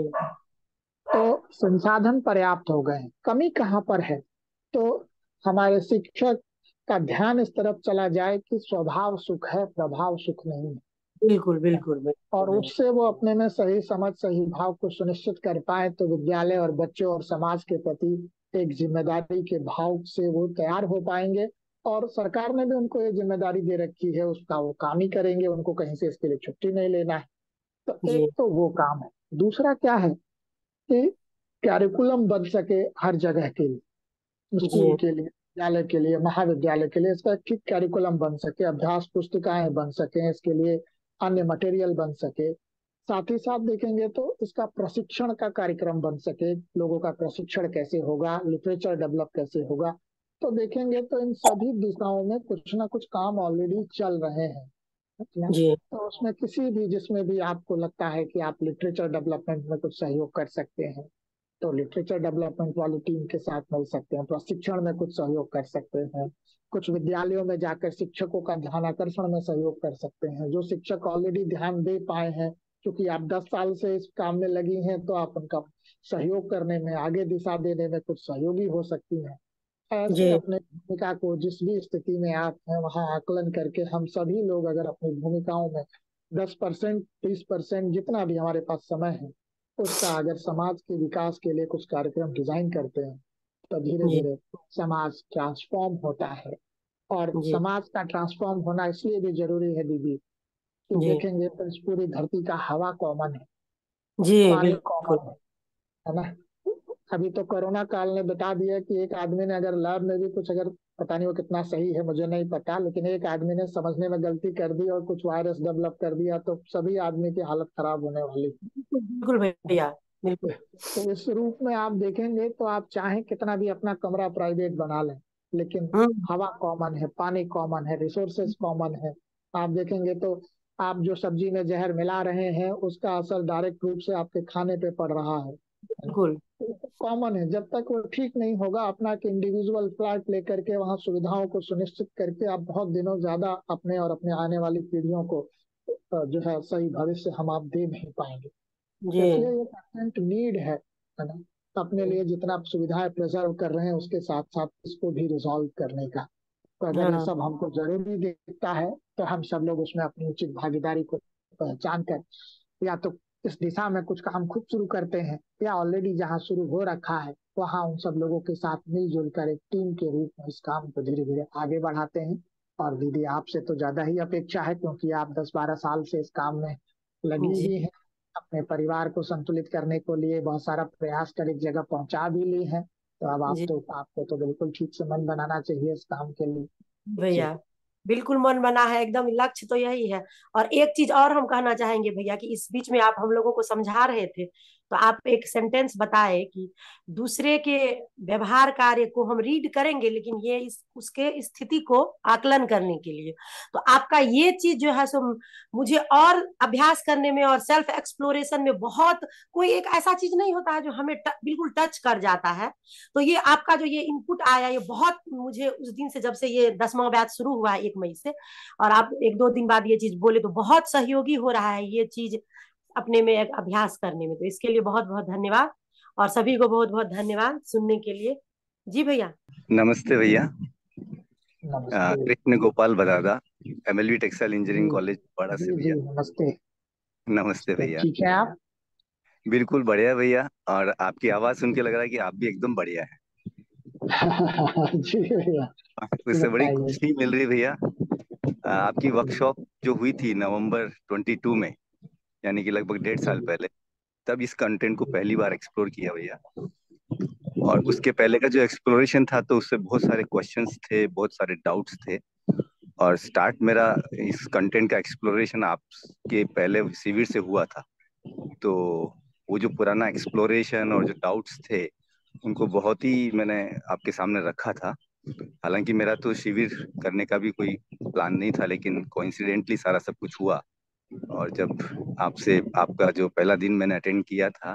तो संसाधन पर्याप्त हो गए हैं, कमी कहाँ पर है? तो हमारे शिक्षक का ध्यान इस तरफ चला जाए कि स्वभाव सुख है, प्रभाव सुख नहीं बिल्कुल है। बिल्कुल बिल्कुल और भैया। उससे वो अपने में सही समझ, सही भाव को सुनिश्चित कर पाए तो विद्यालय और बच्चों और समाज के प्रति एक जिम्मेदारी के भाव से वो तैयार हो पाएंगे। और सरकार ने भी उनको ये जिम्मेदारी दे रखी है, उसका वो काम ही करेंगे, उनको कहीं से इसके लिए छुट्टी नहीं लेना है। तो एक जी तो वो काम है। दूसरा क्या है कि कैरिकुलम बन सके हर जगह के लिए, स्कूल जी के लिए, विद्यालय के लिए, महाविद्यालय के लिए, इसका एक ठीक कैरिकुलम बन सके, अभ्यास पुस्तिकाएं बन सके, इसके लिए अन्य मटेरियल बन सके। साथ ही साथ देखेंगे तो इसका प्रशिक्षण का कार्यक्रम बन सके, लोगों का प्रशिक्षण कैसे होगा, लिटरेचर डेवलप कैसे होगा। तो देखेंगे तो इन सभी दिशाओं में कुछ ना कुछ काम ऑलरेडी चल रहे हैं, है ना। जी तो उसमें किसी भी, जिसमें भी आपको लगता है कि आप लिटरेचर डेवलपमेंट में कुछ सहयोग कर सकते हैं तो लिटरेचर डेवलपमेंट वाली टीम के साथ मिल सकते हैं, प्रशिक्षण में कुछ सहयोग कर सकते हैं, कुछ विद्यालयों में जाकर शिक्षकों का ध्यान आकर्षण में सहयोग कर सकते हैं। जो शिक्षक ऑलरेडी ध्यान दे पाए हैं, क्योंकि आप दस साल से इस काम में लगी हैं, तो आप उनका सहयोग करने में, आगे दिशा देने में कुछ सहयोगी हो सकती हैं। ऐसे जी अपने भूमिका को जिस भी स्थिति में आप हैं वहां आकलन करके हम सभी लोग अगर अपनी भूमिकाओं में दस परसेंट, तीस परसेंट, जितना भी हमारे पास समय है उसका अगर समाज के विकास के लिए कुछ कार्यक्रम डिजाइन करते हैं तो धीरे जी धीरे समाज ट्रांसफॉर्म होता है। और जी समाज का ट्रांसफॉर्म होना इसलिए भी जरूरी है दीदी कि जी देखेंगे तो इस पूरी धरती का हवा कॉमन है, जी पानी बिल्कुल। कॉमन है है ना। अभी तो कोरोना काल ने बता दिया कि एक आदमी ने अगर लैब में भी कुछ, अगर पता नहीं वो कितना सही है मुझे नहीं पता, लेकिन एक आदमी ने समझने में गलती कर दी और कुछ वायरस डेवलप कर दिया तो सभी आदमी की हालत खराब होने वाली बिल्कुल है। भैया बिल्कुल। तो इस रूप में आप देखेंगे तो आप चाहें कितना भी अपना कमरा प्राइवेट बना लें, लेकिन हम्म हवा कॉमन है, पानी कॉमन है, रिसोर्सेज कॉमन है। आप देखेंगे तो आप जो सब्जी में जहर मिला रहे हैं उसका असर डायरेक्ट रूप से आपके खाने पे पड़ रहा है। बिल्कुल। कॉमन है, जब तक वो ठीक नहीं होगा अपना एक इंडिविजुअल फ्लैट लेकर के वहाँ सुविधाओं को सुनिश्चित करके आप बहुत दिनों ज्यादा अपने और अपने आने वाली पीढ़ियों को अ, जो है सही भविष्य हम आप दे नहीं पाएंगे। जी। तो इसलिए ये अर्जेंट नीड है है ना, अपने लिए जितना आप सुविधाएं प्रिजर्व कर रहे हैं उसके साथ साथ इसको भी रिजॉल्व करने का। तो अगर ये हाँ। सब हमको जरूरी दिखता है तो हम सब लोग उसमें अपनी उचित भागीदारी को पहचान कर या तो इस दिशा में कुछ काम खुद शुरू करते हैं, या ऑलरेडी जहाँ शुरू हो रखा है वहाँ उन सब लोगों के साथ मिलजुल कर एक टीम के रूप में इस काम को धीरे धीरे आगे बढ़ाते हैं। और दीदी आपसे तो ज्यादा ही अपेक्षा है, क्योंकि आप दस बारह साल से इस काम में लगी जी। हुई हैं, अपने परिवार को संतुलित करने को लिए बहुत सारा प्रयास कर एक जगह पहुंचा भी ली है। तो अब आप जी तो आपको तो बिल्कुल ठीक से मन बनाना चाहिए इस काम के लिए। जी। भैया, बिल्कुल मन बना है एकदम, लक्ष्य तो यही है। और एक चीज और हम कहना चाहेंगे भैया कि इस बीच में आप हम लोगों को समझा रहे थे, तो आप एक सेंटेंस बताए कि दूसरे के व्यवहार कार्य को हम रीड करेंगे, लेकिन ये इस उसके स्थिति को आकलन करने के लिए। तो आपका ये चीज जो है सो मुझे और अभ्यास करने में और सेल्फ एक्सप्लोरेशन में बहुत, कोई एक ऐसा चीज नहीं होता है जो हमें ट, बिल्कुल टच कर जाता है। तो ये आपका जो ये इनपुट आया, ये बहुत मुझे उस दिन से, जब से ये दसवां बैच शुरू हुआ है एक मई से, और आप एक दो दिन बाद ये चीज बोले, तो बहुत सहयोगी हो रहा है ये चीज अपने में एक अभ्यास करने में। तो इसके लिए बहुत बहुत धन्यवाद, और सभी को बहुत बहुत धन्यवाद सुनने के लिए। जी भैया। नमस्ते भैया। आ, नमस्ते। Krishna Gopal Badada, MLV textile engineering जी कॉलेज वाड़ा से जी जी भैया। नमस्ते। नमस्ते तो भैया। ठीक है आप। बिल्कुल बढ़िया भैया, और आपकी आवाज सुन के लग रहा है कि आप भी एकदम बढ़िया है। जी भैया उससे बड़ी बताइए। खुशी मिल रही है भैया। आ, आपकी वर्कशॉप जो हुई थी नवंबर बाईस में, यानी कि लगभग डेढ़ साल जी पहले, तब इस कंटेंट को पहली बार एक्सप्लोर किया भैया। और जी उसके पहले का जो एक्सप्लोरेशन था तो उससे बहुत सारे क्वेश्चंस थे, बहुत सारे डाउट्स थे। और स्टार्ट मेरा इस कंटेंट का एक्सप्लोरेशन आपके पहले शिविर से हुआ था। तो वो जो पुराना एक्सप्लोरेशन और जो डाउट्स थे उनको बहुत ही मैंने आपके सामने रखा था। हालांकि मेरा तो शिविर करने का भी कोई प्लान नहीं था, लेकिन कोइंसिडेंटली सारा सब कुछ हुआ। और जब आपसे आपका जो पहला दिन मैंने अटेंड किया था,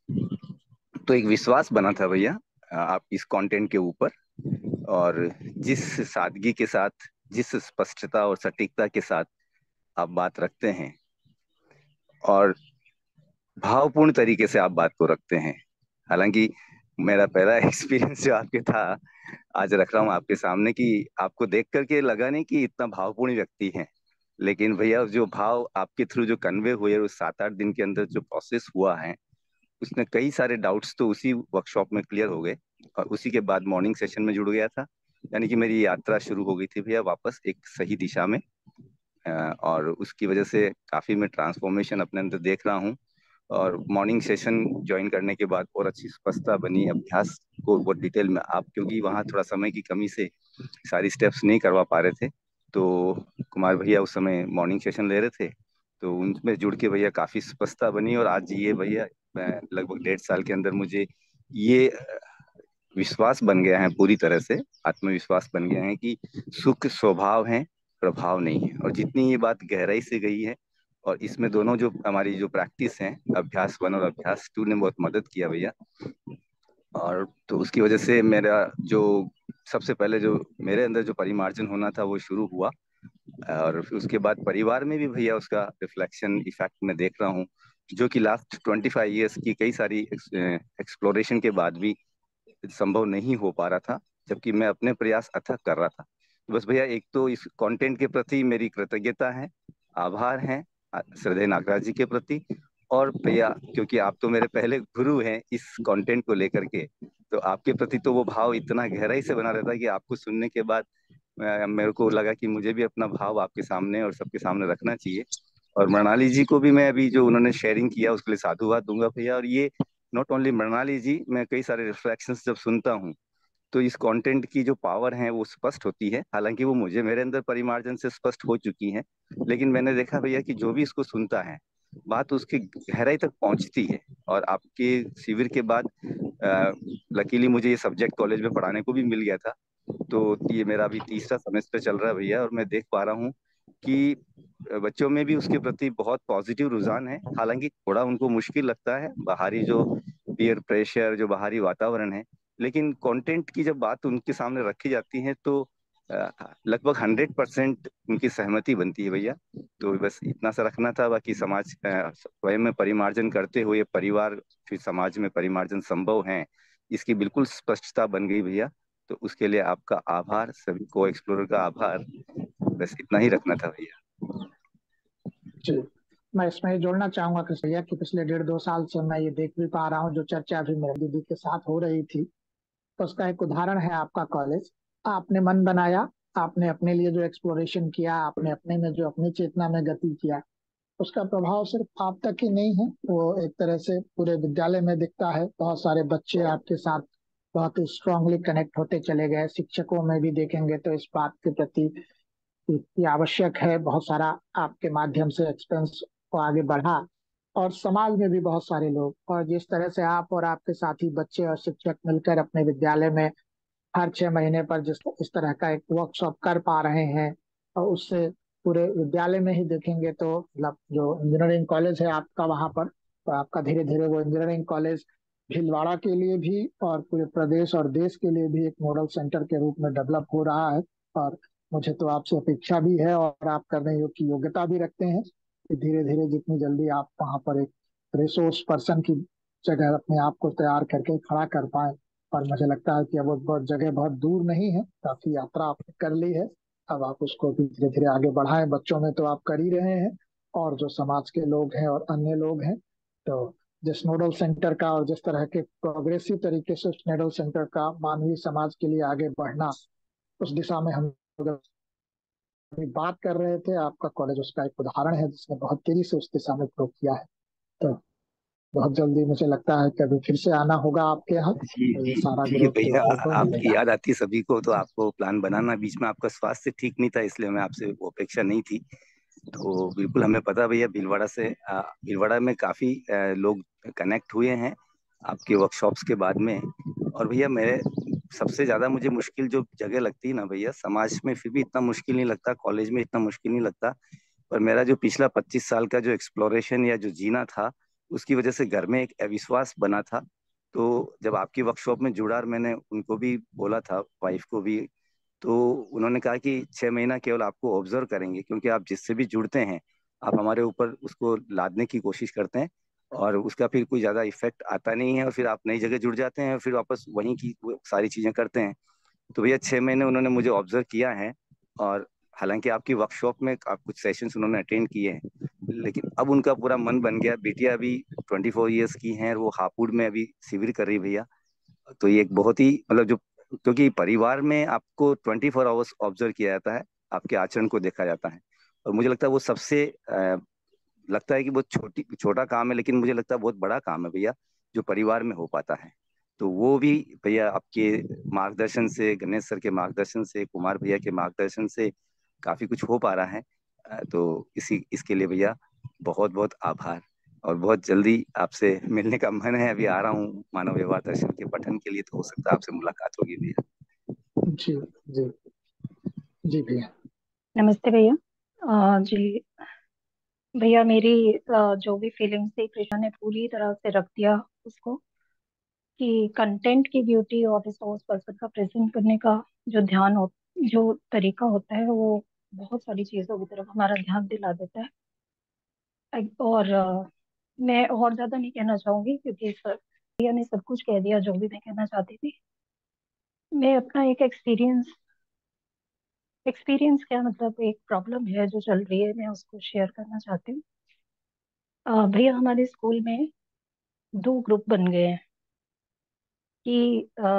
तो एक विश्वास बना था भैया आप इस कंटेंट के ऊपर। और जिस सादगी के साथ, जिस स्पष्टता और सटीकता के साथ आप बात रखते हैं, और भावपूर्ण तरीके से आप बात को रखते हैं। हालांकि मेरा पहला एक्सपीरियंस जो आपके था, आज रख रहा हूँ आपके सामने, कि आपको देख करके लगा नहीं कि इतना भावपूर्ण व्यक्ति है। लेकिन भैया जो भाव आपके थ्रू जो कन्वे हुए उस सात आठ दिन के अंदर जो प्रोसेस हुआ है, उसने कई सारे डाउट्स तो उसी वर्कशॉप में क्लियर हो गए। और उसी के बाद मॉर्निंग सेशन में जुड़ गया था। यानी कि मेरी यात्रा शुरू हो गई थी भैया वापस एक सही दिशा में। अ, और उसकी वजह से काफी मैं ट्रांसफॉर्मेशन अपने अंदर देख रहा हूँ। और मॉर्निंग सेशन ज्वाइन करने के बाद और अच्छी स्पष्टता बनी अभ्यास को बहुत डिटेल में आप, क्योंकि वहाँ थोड़ा समय की कमी से सारी स्टेप्स नहीं करवा पा रहे थे। तो कुमार भैया उस समय मॉर्निंग सेशन ले रहे थे, तो उनमें जुड़ के भैया काफी स्पष्टता बनी। और आज ये भैया मैं लगभग डेढ़ साल के अंदर मुझे ये विश्वास बन गया है, पूरी तरह से आत्मविश्वास बन गया है कि सुख स्वभाव है, प्रभाव नहीं है। और जितनी ये बात गहराई से गई है, और इसमें दोनों जो हमारी जो प्रैक्टिस है, अभ्यास वन और अभ्यास टू, ने बहुत मदद किया भैया। और तो उसकी वजह से मेरा जो सबसे पहले जो मेरे अंदर जो परिमार्जन होना था वो शुरू हुआ। और फिर उसके बाद परिवार में भी भैया उसका रिफ्लेक्शन इफेक्ट मैं देख रहा हूँ, जो कि लास्ट ट्वेंटी फाइव ईयर्स की कई सारी एक्सप्लोरेशन के बाद भी संभव नहीं हो पा रहा था, जबकि मैं अपने प्रयास अथक कर रहा था। तो बस भैया एक तो इस कंटेंट के प्रति मेरी कृतज्ञता है, आभार है श्रद्धेय नागराज जी के प्रति। और भैया क्योंकि आप तो मेरे पहले गुरु हैं इस कंटेंट को लेकर के, तो आपके प्रति तो वो भाव इतना गहराई से बना रहता है कि आपको सुनने के बाद मेरे को लगा कि मुझे भी अपना भाव आपके सामने और सबके सामने रखना चाहिए। और मृणाली जी को भी मैं अभी जो उन्होंने शेयरिंग किया उसके लिए साधुवाद दूंगा भैया। और ये नॉट ओनली मृणाली जी, मैं कई सारे रिफ्लेक्शंस जब सुनता हूँ तो इस कंटेंट की जो पावर है वो स्पष्ट होती है। हालांकि वो मुझे मेरे अंदर परिमार्जन से स्पष्ट हो चुकी है, लेकिन मैंने देखा भैया कि जो भी इसको सुनता है बात उसकी गहराई तक पहुंचती है। और आपके शिविर के बाद लकीली मुझे ये सब्जेक्ट कॉलेज में पढ़ाने को भी मिल गया था। तो ये मेरा अभी तीसरा सेमेस्टर चल रहा है भैया, और मैं देख पा रहा हूँ कि बच्चों में भी उसके प्रति बहुत पॉजिटिव रुझान है। हालांकि थोड़ा उनको मुश्किल लगता है, बाहरी जो पीयर प्रेशर, जो बाहरी वातावरण है। लेकिन कंटेंट की जब बात उनके सामने रखी जाती है तो अ, लगभग हंड्रेड परसेंट उनकी सहमति बनती है भैया। तो बस इतना सा रखना था। बाकी समाज अ, स्वयं में परिमार्जन करते हुए परिवार फिर समाज में परिमार्जन संभव है, इसकी बिल्कुल स्पष्टता बन गई भैया। तो उसके लिए आपका आभार, सभी को एक्सप्लोरर का आभार। बस इतना ही रखना था भैया। जी, मैं इसमें ये जोड़ना चाहूंगा कृष्ण भैया कि पिछले डेढ़ दो साल से मैं ये देख भी पा रहा हूँ, जो चर्चा अभी मेरी दीदी के साथ हो रही थी, तो उसका एक उदाहरण है आपका कॉलेज। आपने मन बनाया, आपने अपने लिए जो एक्सप्लोरेशन किया, आपने अपने में जो अपनी चेतना में गति किया, उसका प्रभाव सिर्फ आप तक ही नहीं है, वो एक तरह से पूरे विद्यालय में दिखता है। बहुत सारे बच्चे आपके साथ बहुत ही स्ट्रांगली कनेक्ट होते चले गए। शिक्षकों में भी देखेंगे तो इस बात के प्रति कि आवश्यक है, बहुत सारा आपके माध्यम से एक्सपेंस को आगे बढ़ा। और समाज में भी बहुत सारे लोग, और जिस तरह से आप और आपके साथी बच्चे और शिक्षक मिलकर अपने विद्यालय में हर छह महीने पर जिस इस तरह का एक वर्कशॉप कर पा रहे हैं, और उससे पूरे विद्यालय में ही देखेंगे तो मतलब जो इंजीनियरिंग कॉलेज है आपका वहाँ पर, तो आपका धीरे धीरे वो इंजीनियरिंग कॉलेज भीलवाड़ा के लिए भी और पूरे प्रदेश और देश के लिए भी एक मॉडल सेंटर के रूप में डेवलप हो रहा है। और मुझे तो आपसे अपेक्षा भी है और आप करने योग की योग्यता भी रखते हैं कि धीरे धीरे जितनी जल्दी आप वहाँ पर एक रिसोर्स पर्सन की जगह अपने आप को तैयार करके खड़ा कर पाए। और मुझे लगता है कि अब वो बहुत जगह बहुत दूर नहीं है, काफी यात्रा आपने कर ली है। अब आप उसको भी धीरे धीरे आगे बढ़ाएं। बच्चों में तो आप कर ही रहे हैं, और जो समाज के लोग हैं और अन्य लोग हैं, तो जिस नोडल सेंटर का और जिस तरह के प्रोग्रेसिव तरीके से उस नोडल सेंटर का मानवीय समाज के लिए आगे बढ़ना, उस दिशा में हम लोग अभी बात कर रहे थे, आपका कॉलेज उसका एक उदाहरण है जिसने बहुत तेजी से उस दिशा में ग्रो किया है। तो बहुत जल्दी मुझे लगता है कि अभी फिर से आना होगा आपके यहाँ, जी तो ये जी सारा जी ग्रोथ फिर भैया, और बढ़ आपकी मिलेगा। याद आती सभी को, तो आपको प्लान बनाना, बीच में आपका स्वास्थ्य ठीक नहीं था इसलिए मैं आपसे वो अपेक्षा नहीं थी। तो बिल्कुल हमें पता भैया, भीलवाड़ा से अ, भीलवाड़ा में काफी अ, लोग कनेक्ट हुए हैं आपके वर्कशॉप्स के बाद में। और भैया मेरे सबसे ज्यादा मुझे मुश्किल जो जगह लगती है ना भैया, समाज में फिर भी इतना मुश्किल नहीं लगता, कॉलेज में इतना मुश्किल नहीं लगता, पर मेरा जो पिछला पच्चीस साल का जो एक्सप्लोरेशन या जो जीना था, उसकी वजह से घर में एक अविश्वास बना था। तो जब आपकी वर्कशॉप में जुड़ा और मैंने उनको भी बोला था, वाइफ को भी, तो उन्होंने कहा कि छह महीना केवल आपको ऑब्जर्व करेंगे, क्योंकि आप जिससे भी जुड़ते हैं आप हमारे ऊपर उसको लादने की कोशिश करते हैं, और उसका फिर कोई ज्यादा इफेक्ट आता नहीं है, और फिर आप नई जगह जुड़ जाते हैं और फिर वापस वहीं की वो सारी चीजें करते हैं। तो भैया छह महीने उन्होंने मुझे ऑब्जर्व किया है। और हालांकि आपकी वर्कशॉप में आप कुछ सेशंस उन्होंने अटेंड किए हैं, लेकिन अब उनका पूरा मन बन गया। बिटिया अभी ट्वेंटी फोर ईयर्स की हैं और वो हापुड़ में अभी शिविर कर रही है भैया। तो ये एक बहुत ही मतलब जो, क्योंकि परिवार में आपको ट्वेंटी फोर आवर्स ऑब्जर्व किया जाता है, आपके आचरण को देखा जाता है। और मुझे लगता है वो सबसे अ, लगता है कि बहुत छोटी छोटा काम है, लेकिन मुझे लगता है बहुत बड़ा काम है भैया, जो परिवार में हो पाता है। तो वो भी भैया आपके मार्गदर्शन से, गणेश सर के मार्गदर्शन से, कुमार भैया के मार्गदर्शन से काफी कुछ हो पा रहा है। अ, तो इसी इसके लिए भैया बहुत बहुत आभार। और बहुत जल्दी आपसे मिलने का मन है, अभी आ रहा हूँ मानव व्यवहार दर्शन के पठन के लिए, तो हो सकता है आपसे मुलाकात होगी भैया। जी जी जी भैया। नमस्ते भैया। अ, जी भैया, मेरी अ, जो भी फीलिंग्स थी कृष्णा ने पूरी तरह से रख दिया उसको, कि कंटेंट की ब्यूटी और रिसोर्स पर्सन का प्रेजेंट करने का जो ध्यान हो, जो तरीका होता है, वो बहुत सारी चीज़ों की तरफ हमारा ध्यान दिला देता है। अ- और अ, मैं और ज़्यादा नहीं कहना चाहूँगी क्योंकि सर भैया ने सब कुछ कह दिया जो भी मैं कहना चाहती थी। मैं अपना एक एक्सपीरियंस एक्सपीरियंस क्या, मतलब एक प्रॉब्लम है जो चल रही है, मैं उसको शेयर करना चाहती हूँ। अ, भैया, हमारे स्कूल में दो ग्रुप बन गए हैं कि अ,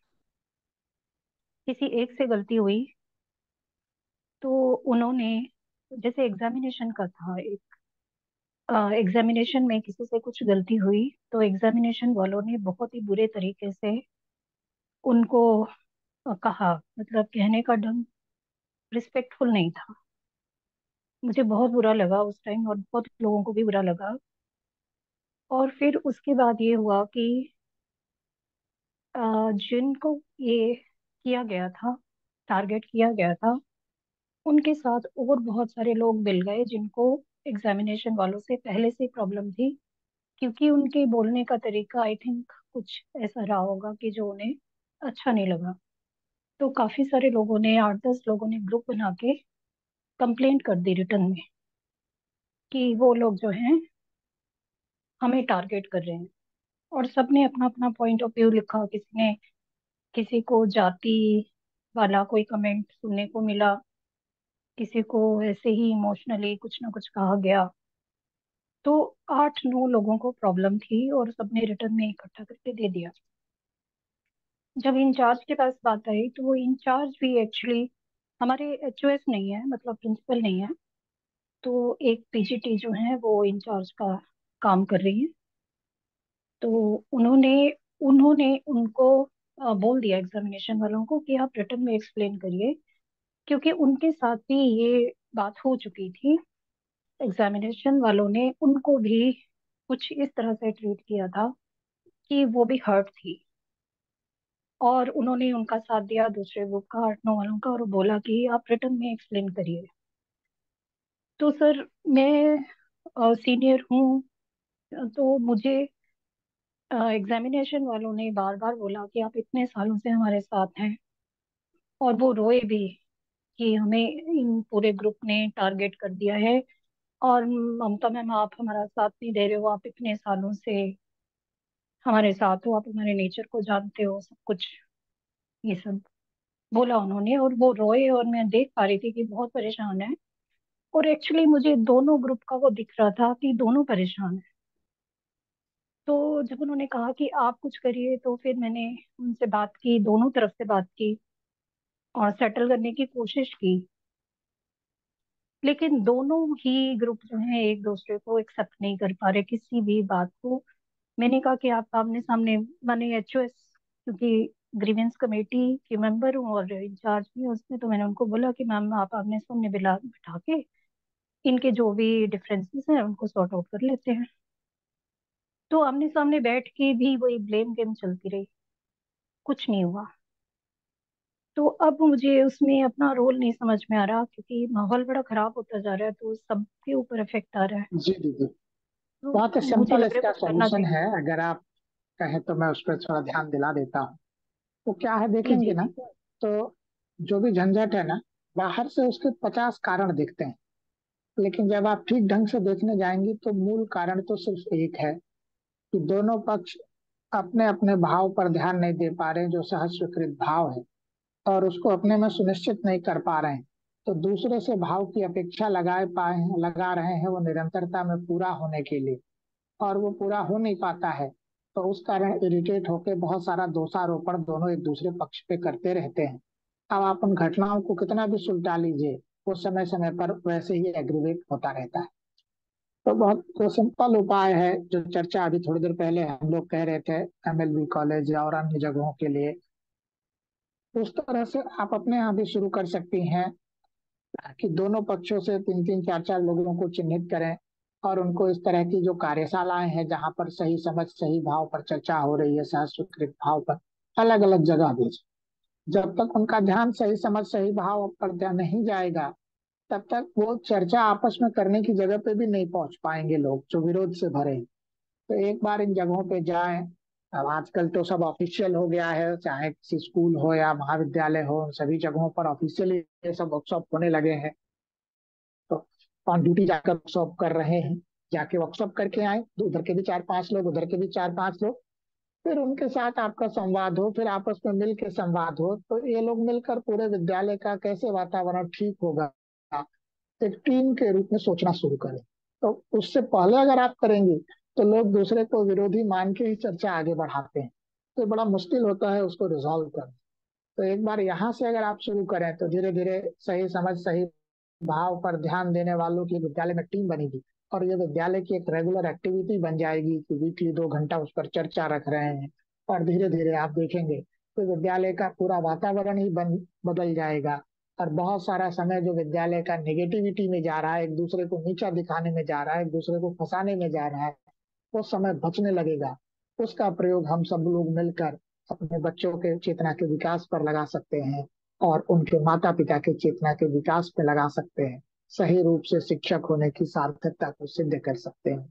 किसी एक से गलती हुई तो उन्होंने, जैसे एग्जामिनेशन का था, एक एग्जामिनेशन में किसी से कुछ गलती हुई तो एग्जामिनेशन वालों ने बहुत ही बुरे तरीके से उनको अ, कहा, मतलब कहने का ढंग रिस्पेक्टफुल नहीं था। मुझे बहुत बुरा लगा उस टाइम और बहुत लोगों को भी बुरा लगा। और फिर उसके बाद ये हुआ कि अ, जिनको ये किया गया था, टारगेट किया गया था, उनके साथ और बहुत सारे लोग मिल गए जिनको एग्जामिनेशन वालों से पहले से प्रॉब्लम थी, क्योंकि उनके बोलने का तरीका आई थिंक कुछ ऐसा रहा होगा कि जो उन्हें अच्छा नहीं लगा। तो काफी सारे लोगों ने, आठ दस लोगों ने ग्रुप बना के कंप्लेंट कर दी रिटर्न में कि वो लोग जो हैं हमें टारगेट कर रहे हैं। और सबने अपना अपना पॉइंट ऑफ व्यू लिखा। किसी ने, किसी को जाति वाला कोई कमेंट सुनने को मिला, किसी को ऐसे ही इमोशनली कुछ ना कुछ कहा गया। तो आठ नौ लोगों को प्रॉब्लम थी और सबने रिटर्न में इकट्ठा करके दे दिया। जब इंचार्ज के पास बात आई तो वो इंचार्ज भी एक्चुअली हमारे एचओएस नहीं है, मतलब प्रिंसिपल नहीं है। तो एक पीजीटी जो है वो इंचार्ज का काम कर रही है। तो उन्होंने उन्होंने उनको अ, बोल दिया एग्जामिनेशन वालों को कि आप रिटर्न में एक्सप्लेन करिए, क्योंकि उनके साथ भी ये बात हो चुकी थी। एग्जामिनेशन वालों ने उनको भी कुछ इस तरह से ट्रीट किया था कि वो भी हर्ट थी। और उन्होंने उनका साथ दिया, दूसरे ग्रुप का, आठ नौ वालों का, और बोला कि आप रिटर्न में एक्सप्लेन करिए। तो सर, मैं सीनियर हूँ, तो मुझे एग्जामिनेशन वालों ने बार बार बोला कि आप इतने सालों से हमारे साथ हैं। और वो रोए भी कि हमें इन पूरे ग्रुप ने टारगेट कर दिया है। और ममता मैम, आप हमारा साथ नहीं दे रहे हो, आप इतने सालों से हमारे साथ हो, आप हमारे नेचर को जानते हो, सब कुछ ये सब बोला उन्होंने। और वो रोए और मैं देख पा रही थी कि बहुत परेशान है। और एक्चुअली मुझे दोनों ग्रुप का वो दिख रहा था कि दोनों परेशान है। तो जब उन्होंने कहा कि आप कुछ करिए, तो फिर मैंने उनसे बात की, दोनों तरफ से बात की और सेटल करने की कोशिश की। लेकिन दोनों ही ग्रुप जो है एक दूसरे को एक्सेप्ट नहीं कर पा रहे किसी भी बात को। मैंने कहा कि आप आमने सामने, मैंने एचओएस, क्योंकि ग्रीवेंस कमेटी की मेंबर हूँ और इंचार्ज भी हूँ उसमें, तो मैंने उनको बोला कि मैम आप आमने सामने बिला बिठा के इनके जो भी डिफरेंसेस हैं उनको सॉर्ट आउट कर लेते हैं। तो आमने सामने बैठ के भी वही ब्लेम गेम चलती रही, कुछ नहीं हुआ। तो अब मुझे उसमें अपना रोल नहीं समझ में आ रहा, क्योंकि माहौल बड़ा खराब होता जा रहा है, तो सबके ऊपर इफेक्ट आ रहा है। जी दीदी, तो बहुत ही मुझे सिंपल लग रहा है इसका कुछ करना सॉल्यूशन चाहिए। है। अगर आप कहें तो मैं उस पर थोड़ा ध्यान दिला देता हूँ। तो क्या है, जी देखेंगे जी ना, जी। तो जो भी झंझट है ना, बाहर से उसके पचास कारण दिखते हैं, लेकिन जब आप ठीक ढंग से देखने जाएंगे तो मूल कारण तो सिर्फ एक है कि दोनों पक्ष अपने अपने भाव पर ध्यान नहीं दे पा रहे हैं, जो सहज स्वीकृत भाव है, और उसको अपने में सुनिश्चित नहीं कर पा रहे हैं। तो दूसरे से भाव की अपेक्षा लगाए पाए हैं, लगा रहे हैं वो निरंतरता में पूरा होने के लिए, और वो पूरा हो नहीं पाता है। तो उस कारण इरिटेट होकर बहुत सारा दोषारोपण दोनों एक दूसरे पक्ष पे करते रहते हैं। अब आप उन घटनाओं को कितना भी सुलटा लीजिए, वो समय समय पर वैसे ही एग्रीवेट होता रहता है। तो बहुत तो सिंपल उपाय है, जो चर्चा अभी थोड़ी देर पहले हम लोग कह रहे थे एमएलबी कॉलेज या और अन्य जगहों के लिए, उस तरह से आप अपने यहाँ भी शुरू कर सकती हैं कि दोनों पक्षों से तीन तीन चार चार लोगों को चिन्हित करें, और उनको इस तरह की जो कार्यशालाएं हैं जहां पर सही समझ सही भाव पर चर्चा हो रही है, सह स्वीकृत भाव पर, अलग अलग जगह भेजें। जब तक उनका ध्यान सही समझ सही भाव पर ध्यान नहीं जाएगा, तब तक वो चर्चा आपस में करने की जगह पे भी नहीं पहुंच पाएंगे लोग जो विरोध से भरे हैं। तो एक बार इन जगहों पे जाएं। अब आजकल तो सब ऑफिशियल हो गया है, चाहे किसी स्कूल हो या महाविद्यालय हो, उन सभी जगहों पर ऑफिशियली ये सब वर्कशॉप होने लगे हैं। तो ऑन ड्यूटी जाकर वर्कशॉप कर रहे हैं, जाके वर्कशॉप करके आए, तो उधर के भी चार पांच लोग, उधर के भी चार पांच लोग, फिर उनके साथ आपका संवाद हो, फिर आपस में मिल के संवाद हो, तो ये लोग मिलकर पूरे विद्यालय का कैसे वातावरण ठीक होगा, एक टीम के रूप में सोचना शुरू करें। तो उससे पहले अगर आप करेंगे तो लोग दूसरे को विरोधी मान के ही चर्चा आगे बढ़ाते हैं, तो बड़ा मुश्किल होता है उसको रिजॉल्व करना। तो एक बार यहाँ से अगर आप शुरू करें तो धीरे धीरे सही समझ सही भाव पर ध्यान देने वालों की विद्यालय में टीम बनेगी, और ये विद्यालय की एक रेगुलर एक्टिविटी बन जाएगी कि वीकली दो घंटा उस पर चर्चा रख रहे हैं। और धीरे धीरे आप देखेंगे तो विद्यालय का पूरा वातावरण ही बन बदल जाएगा, और बहुत सारा समय जो विद्यालय का नेगेटिविटी में जा रहा है, एक दूसरे को नीचा दिखाने में जा रहा है, एक दूसरे को फंसाने में जा रहा है, वो समय बचने लगेगा। उसका प्रयोग हम सब लोग मिलकर अपने बच्चों के चेतना के विकास पर लगा सकते हैं, और उनके माता पिता के चेतना के विकास पे लगा सकते हैं। सही रूप से शिक्षक होने की सार्थकता को सिद्ध कर सकते हैं।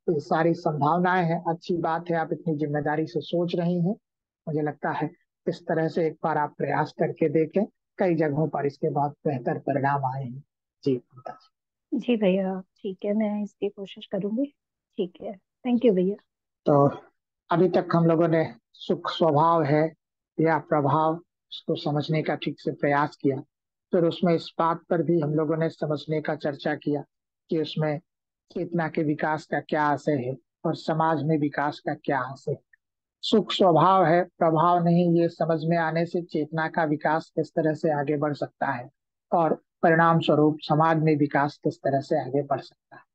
ये सारी संभावनाएं हैं, अच्छी बात है, आप इतनी जिम्मेदारी से सोच रही हैं। मुझे लगता है इस तरह से एक बार आप प्रयास करके देखें, कई जगहों पर इसके बहुत बेहतर परिणाम आए हैं। जी ममता जी। जी भैया, ठीक है, मैं इसकी कोशिश करूंगी। ठीक है, थैंक यू भैया। तो अभी तक हम लोगों ने सुख स्वभाव है या प्रभाव, उसको समझने का ठीक से प्रयास किया। फिर उसमें इस बात पर भी हम लोगों ने समझने का चर्चा किया कि उसमें चेतना के विकास का क्या आशय है और समाज में विकास का क्या आशय है। सुख स्वभाव है, प्रभाव नहीं, ये समझ में आने से चेतना का विकास किस तरह से आगे बढ़ सकता है और परिणाम स्वरूप समाज में विकास किस तरह से आगे बढ़ सकता है।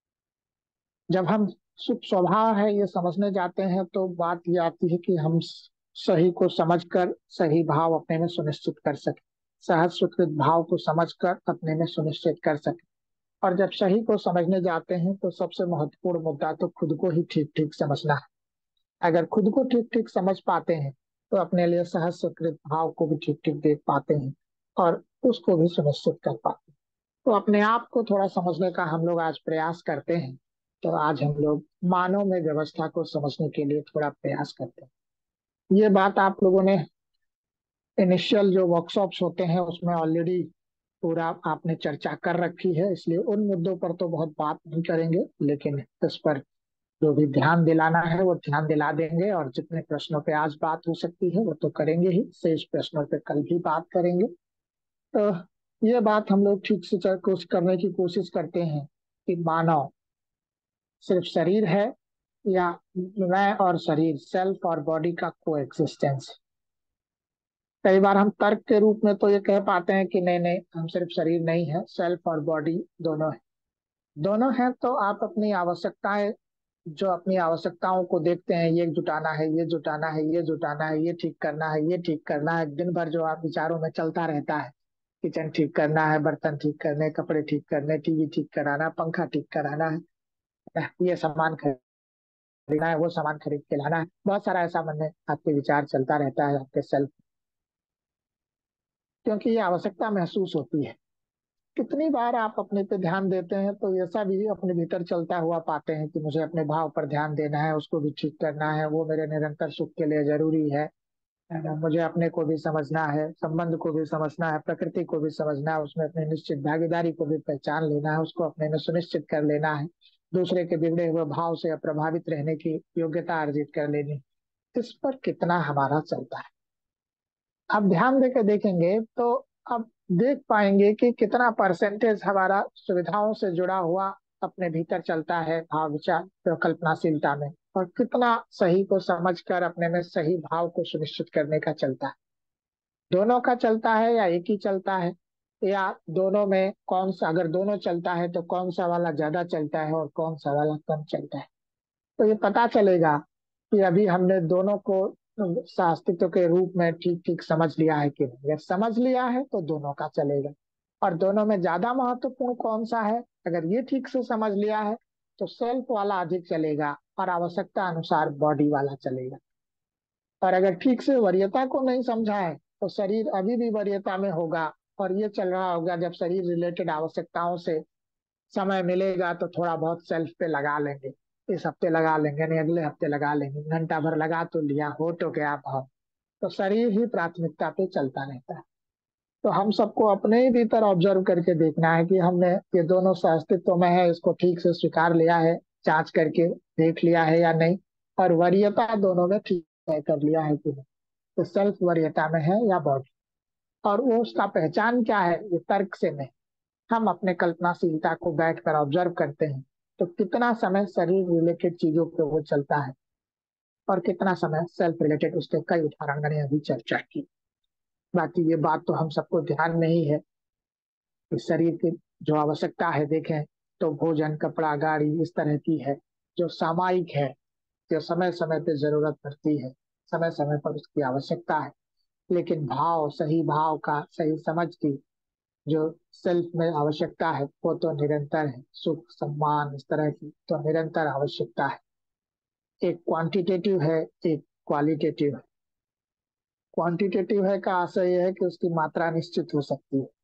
जब हम सुख स्वभाव है ये समझने जाते हैं तो बात ये आती है कि हम सही को समझकर सही भाव अपने में सुनिश्चित कर सके, सहज स्वीकृत भाव को समझकर अपने में सुनिश्चित कर सके। और जब सही को समझने जाते हैं तो सबसे महत्वपूर्ण मुद्दा तो खुद को ही ठीक ठीक समझना है। अगर खुद को ठीक ठीक समझ पाते हैं तो अपने लिए सहज स्वीकृत भाव को भी ठीक ठीक देख पाते हैं और उसको भी सुनिश्चित कर पाते हैं। तो अपने आप को थोड़ा समझने का हम लोग आज प्रयास करते हैं। तो आज हम लोग मानव में व्यवस्था को समझने के लिए थोड़ा प्रयास करते हैं। ये बात आप लोगों ने इनिशियल जो वर्कशॉप्स होते हैं उसमें ऑलरेडी पूरा आपने चर्चा कर रखी है, इसलिए उन मुद्दों पर तो बहुत बात नहीं करेंगे, लेकिन इस पर जो भी ध्यान दिलाना है वो ध्यान दिला देंगे। और जितने प्रश्नों पे आज बात हो सकती है वो तो करेंगे ही, शेष प्रश्नों पे कल भी बात करेंगे। तो ये बात हम लोग ठीक से चर- कुछ करने की कोशिश करते हैं कि मानव सिर्फ शरीर है या मैं और शरीर, सेल्फ और बॉडी का को एक्सिस्टेंस। कई बार हम तर्क के रूप में तो ये कह पाते हैं कि नहीं नहीं, हम सिर्फ शरीर नहीं है, सेल्फ और बॉडी दोनों है। दोनों है तो आप अपनी आवश्यकताएं, जो अपनी आवश्यकताओं को देखते हैं, ये जुटाना है, ये जुटाना है, ये जुटाना है, ये ठीक करना है, ये ठीक करना है, दिन भर जो आप विचारों में चलता रहता है, किचन ठीक करना है, बर्तन ठीक करने, कपड़े ठीक करने, टीवी ठीक कराना, पंखा ठीक कराना है, ये सामान खरीदना है, वो सामान खरीद के लाना है, बहुत सारा ऐसा मन में आपके विचार चलता रहता है आपके सेल्फ, क्योंकि ये आवश्यकता महसूस होती है। कितनी बार आप अपने पे ध्यान देते हैं तो ऐसा भी अपने भीतर चलता हुआ पाते हैं कि मुझे अपने भाव पर ध्यान देना है, उसको भी ठीक करना है, वो मेरे निरंतर सुख के लिए जरूरी है है ना? मुझे अपने को भी समझना है, संबंध को भी समझना है, प्रकृति को भी समझना है, उसमें अपनी निश्चित भागीदारी को भी पहचान लेना है, उसको अपने में सुनिश्चित कर लेना है, दूसरे के बिगड़े हुए भाव से प्रभावित रहने की योग्यता अर्जित कर लेनी। इस पर कितना हमारा चलता है, अब ध्यान देकर देखेंगे तो अब देख पाएंगे कि कितना परसेंटेज हमारा सुविधाओं से जुड़ा हुआ अपने भीतर चलता है, भाव विचार तो कल्पनाशीलता में, और कितना सही को समझकर अपने में सही भाव को सुनिश्चित करने का चलता है। दोनों का चलता है या एक ही चलता है, या दोनों में कौन सा, अगर दोनों चलता है तो कौन सा वाला ज्यादा चलता है और कौन सा वाला कम चलता है। तो ये पता चलेगा कि अभी हमने दोनों को अस्तित्व के रूप में ठीक ठीक समझ लिया है कि नहीं। अगर समझ लिया है तो दोनों का चलेगा। और दोनों में ज्यादा महत्वपूर्ण कौन सा है, अगर ये ठीक से समझ लिया है तो सेल्फ वाला अधिक चलेगा और आवश्यकता अनुसार बॉडी वाला चलेगा। और अगर ठीक से वरीयता को नहीं समझा है तो शरीर अभी भी वरीयता में होगा, और ये चल रहा होगा जब शरीर रिलेटेड आवश्यकताओं से समय मिलेगा तो थोड़ा बहुत सेल्फ पे लगा लेंगे, इस हफ्ते लगा लेंगे, नहीं अगले हफ्ते लगा लेंगे, घंटा भर लगा तो लिया, हो तो गया भाव। तो शरीर ही प्राथमिकता पे चलता रहता है। तो हम सबको अपने ही भीतर ऑब्जर्व करके देखना है कि हमने ये दोनों अस्तित्व में है, इसको ठीक से स्वीकार लिया है, जांच करके देख लिया है या नहीं, और वरीयता दोनों में ठीक तय कर लिया है कि नहीं। तो सेल्फ वरीयता में है या बॉडी, और वो उसका पहचान क्या है, ये तर्क से नहीं, हम अपने कल्पनाशीलता को बैठकर ऑब्जर्व करते हैं तो कितना समय शरीर रिलेटेड चीजों पे वो चलता है और कितना समय सेल्फ रिलेटेड, उसके कई उदाहरण मैंने अभी चर्चा की। बाकी ये बात तो हम सबको ध्यान में ही है कि शरीर की जो आवश्यकता है देखें तो भोजन, कपड़ा, गाड़ी इस तरह की है जो सामयिक है, जो समय समय पे जरूरत पड़ती है, समय समय पर उसकी आवश्यकता है। लेकिन भाव, सही भाव का सही समझ की जो सेल्फ में आवश्यकता है वो तो निरंतर है, सुख सम्मान इस तरह की तो निरंतर आवश्यकता है। एक क्वांटिटेटिव है, एक क्वालिटेटिव है। क्वांटिटेटिव है का आशय यह है कि उसकी मात्रा निश्चित हो सकती है,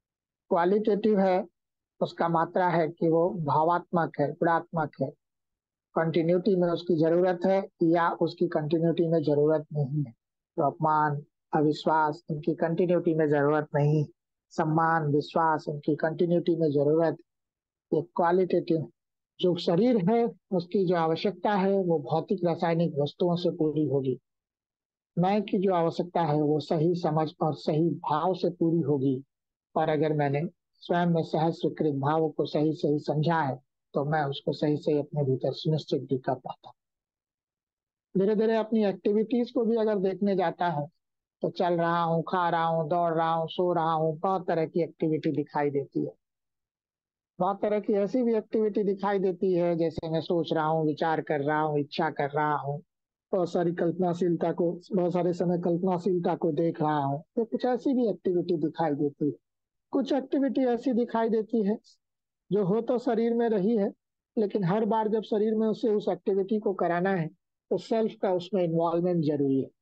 क्वालिटेटिव है उसका मात्रा है कि वो भावात्मक है, गुणात्मक है, कंटिन्यूटी में उसकी जरूरत है या उसकी कंटिन्यूटी में जरूरत नहीं है। तो अपमान, अविश्वास, इनकी कंटिन्यूटी में जरूरत नहीं। सम्मान, विश्वास, इनकी कंटिन्यूटी में जरूरत। ये क्वालिटेटिव जो शरीर है उसकी जो आवश्यकता है वो भौतिक रासायनिक वस्तुओं से पूरी होगी। मैं की जो आवश्यकता है वो सही समझ और सही भाव से पूरी होगी। और अगर मैंने स्वयं में सहज स्वीकृत भावों को सही सही समझा है तो मैं उसको सही सही अपने भीतर सुनिश्चित भी कर पाता हूँ। धीरे धीरे अपनी एक्टिविटीज को भी अगर देखने जाता है तो चल रहा हूँ, खा रहा हूँ, दौड़ रहा हूँ, सो रहा हूँ, बहुत तरह की एक्टिविटी दिखाई देती है। बहुत तरह की ऐसी भी एक्टिविटी दिखाई देती है जैसे मैं सोच रहा हूँ, विचार कर रहा हूँ, इच्छा कर रहा हूँ, बहुत सारी कल्पनाशीलता को, बहुत सारे समय कल्पनाशीलता को देख रहा हूँ। तो कुछ ऐसी भी एक्टिविटी दिखाई देती है। कुछ एक्टिविटी ऐसी दिखाई देती है जो हो तो शरीर में रही है, लेकिन हर बार जब शरीर में उसे उस एक्टिविटी को कराना है तो सेल्फ का उसमें इन्वॉल्वमेंट जरूरी है।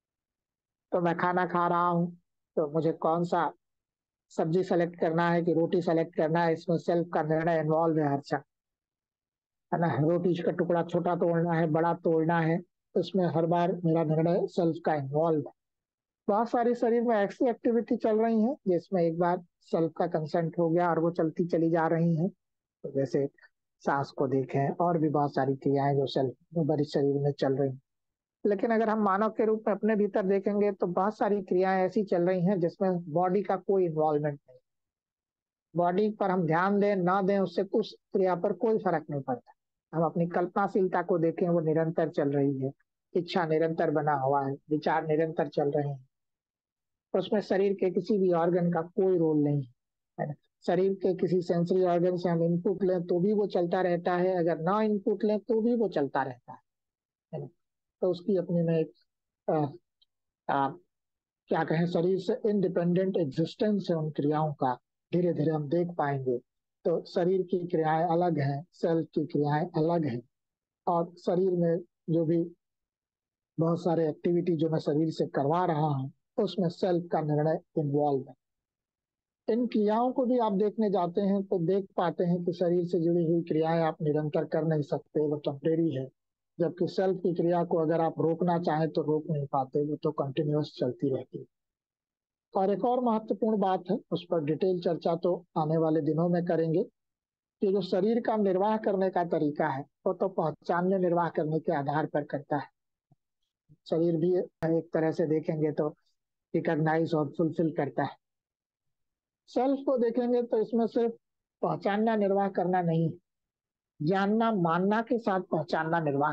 तो मैं खाना खा रहा हूँ तो मुझे कौन सा सब्जी सेलेक्ट करना है कि रोटी सेलेक्ट करना है, इसमें सेल्फ का निर्णय इन्वॉल्व है हर क्षण, है ना। रोटी का टुकड़ा छोटा तोड़ना है, बड़ा तोड़ना है, उसमें हर बार मेरा निर्णय सेल्फ का इन्वॉल्व है। बहुत सारी शरीर में ऐसी एक्टिविटी चल रही है जिसमें एक बार सेल्फ का कंसेंट हो गया और वो चलती चली जा रही है। तो जैसे सांस को देखें, और भी बहुत सारी क्रियाएं जो सेल्फ में बड़े शरीर में चल रही हैं। लेकिन अगर हम मानव के रूप में अपने भीतर देखेंगे तो बहुत सारी क्रियाएं ऐसी चल रही हैं जिसमें बॉडी का कोई इन्वॉल्वमेंट नहीं। बॉडी पर हम ध्यान दें ना दें उससे उस क्रिया पर कोई फर्क नहीं पड़ता। हम अपनी कल्पनाशीलता को देखें, वो निरंतर चल रही है, इच्छा निरंतर बना हुआ है, विचार निरंतर चल रहे हैं। उसमें शरीर के किसी भी ऑर्गन का कोई रोल नहीं है ना। शरीर के किसी सेंसरी ऑर्गन से हम इनपुट लें तो भी वो चलता रहता है, अगर ना इनपुट लें तो भी वो चलता रहता है है ना। तो उसकी अपने में एक आ, आ, क्या कहें, शरीर से इंडिपेंडेंट एग्जिस्टेंस है उन क्रियाओं का। धीरे धीरे हम देख पाएंगे। तो शरीर की क्रियाएं अलग हैं, सेल्फ की क्रियाएं अलग हैं। और शरीर में जो भी बहुत सारे एक्टिविटी जो मैं शरीर से करवा रहा हूँ उसमें सेल्फ का निर्णय इन्वॉल्व है। इन क्रियाओं को भी आप देखने जाते हैं तो देख पाते हैं कि शरीर से जुड़ी हुई क्रियाएं आप निरंतर कर नहीं सकते, वो टेम्परेरी है। जबकि सेल्फ की क्रिया को अगर आप रोकना चाहें तो रोक नहीं पाते, वो तो कंटिन्यूअस चलती रहती है। और एक और महत्वपूर्ण बात है, उस पर डिटेल चर्चा तो आने वाले दिनों में करेंगे, कि जो शरीर का निर्वाह करने का तरीका है वो तो पहचान में निर्वाह करने के आधार पर करता है। शरीर भी एक तरह से देखेंगे तो रिकॉग्नाइज और फुलफिल करता है। सेल्फ को देखेंगे तो इसमें सिर्फ पहचानना निर्वाह करना नहीं, जानना मानना के साथ पहचानना निर्वाह।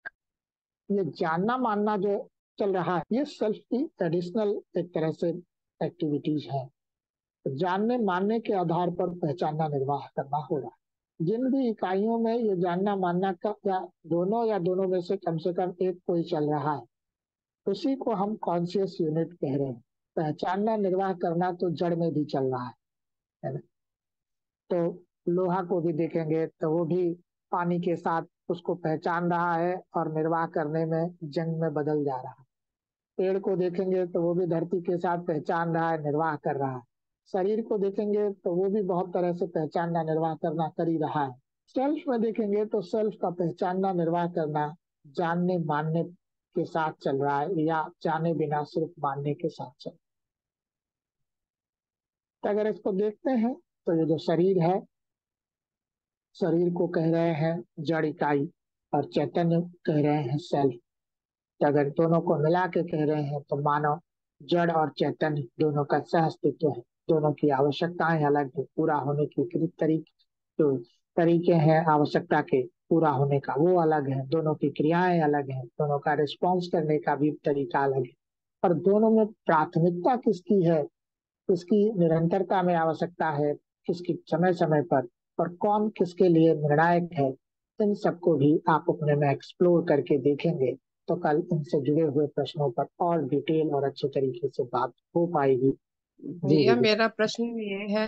ये जानना मानना जो चल रहा है ये सेल्फ की एडिशनल एक तरह से एक्टिविटीज है। जानने मानने के आधार पर पहचानना निर्वाह करना हो रहा है। जिन भी इकाइयों में ये जानना मानना का या दोनों या दोनों में से कम से कम एक कोई चल रहा है उसी को हम कॉन्शियस यूनिट कह रहे हैं। पहचानना निर्वाह करना तो जड़ में भी चल रहा है, है ना। तो लोहा को भी देखेंगे तो वो भी पानी के साथ उसको पहचान रहा है और निर्वाह करने में जंग में बदल जा रहा है। पेड़ को देखेंगे तो वो भी धरती के साथ पहचान रहा है, निर्वाह कर रहा है। शरीर को देखेंगे तो वो भी बहुत तरह से पहचानना निर्वाह करना कर ही रहा है। सेल्फ में देखेंगे तो सेल्फ का पहचानना निर्वाह करना जानने मानने के साथ चल रहा है या जाने बिना सिर्फ मानने के साथ चल रहा है। तो अगर इसको देखते हैं तो ये जो शरीर है, शरीर को कह रहे हैं जड़ इकाई और चैतन्य कह रहे हैं सेल्फ। अगर दोनों को मिला के कह रहे हैं तो मानो जड़ और चैतन्य दोनों का सह अस्तित्व है। दोनों की आवश्यकताएं अलग है, पूरा होने की तरीके जो तरीके हैं आवश्यकता के पूरा होने का वो अलग है। दोनों की क्रियाएं अलग हैं, दोनों का रिस्पॉन्स करने का भी तरीका अलग है। और दोनों में प्राथमिकता किसकी है, किसकी निरंतरता में आवश्यकता है, किसकी समय समय पर, और कौन किसके लिए निर्णायक है, इन सबको भी आप अपने में एक्सप्लोर करके देखेंगे तो कल इनसे जुड़े हुए प्रश्नों पर और डिटेल और अच्छे तरीके से बात हो पाएगी। जी भैया जी मेरा प्रश्न ये है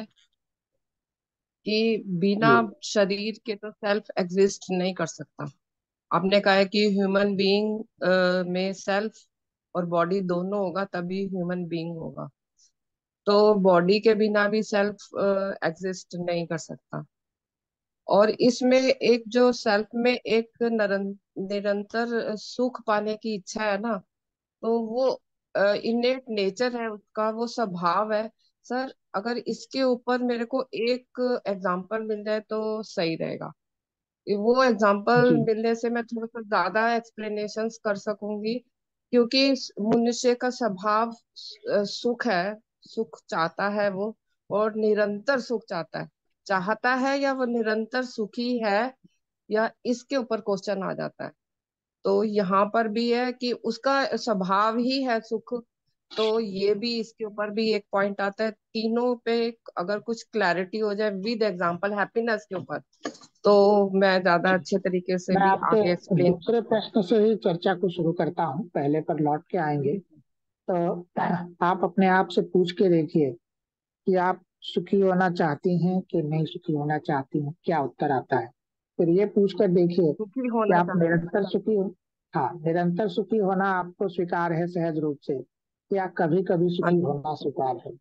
कि बिना जी शरीर के तो सेल्फ एग्जिस्ट नहीं कर सकता। आपने कहा है कि ह्यूमन बीइंग में सेल्फ और बॉडी दोनों होगा तभी ह्यूमन बीइंग होगा। तो बॉडी के बिना भी सेल्फ एग्जिस्ट नहीं कर सकता। और इसमें एक जो सेल्फ में एक निरं, निरंतर सुख पाने की इच्छा है ना, तो वो इनेट नेचर है उसका, वो स्वभाव है। सर अगर इसके ऊपर मेरे को एक एग्जांपल मिल जाए तो सही रहेगा। वो एग्जांपल जी मिलने से मैं थोड़ा सा ज्यादा एक्सप्लेनेशंस कर सकूंगी, क्योंकि मनुष्य का स्वभाव अ, सुख है, सुख चाहता है वो, और निरंतर सुख चाहता है। चाहता है या वो निरंतर सुखी है, या इसके ऊपर क्वेश्चन आ जाता है। तो यहाँ पर भी है कि उसका स्वभाव ही है सुख। तो ये भी, इसके ऊपर भी एक पॉइंट आता है। तीनों पे अगर कुछ क्लैरिटी हो जाए विद एग्जांपल हैप्पीनेस के ऊपर, तो मैं ज्यादा जी। अच्छे तरीके से मैं भी आपके आगे एक्सप्लेन। दूसरे प्रश्न से ही चर्चा को शुरू करता हूँ, पहले पर लौट के आएंगे। तो आप अपने आप से पूछ के देखिए कि आप सुखी होना चाहती हैं कि नहीं सुखी होना चाहती हैं, क्या उत्तर आता है। फिर ये पूछ कर देखिए सुखी कि होना आप चाहती हूँ। निरंतर सुखी हो। हाँ, निरंतर सुखी होना आपको स्वीकार है सहज रूप से, या कभी कभी हाँ सुखी जी। होना स्वीकार है।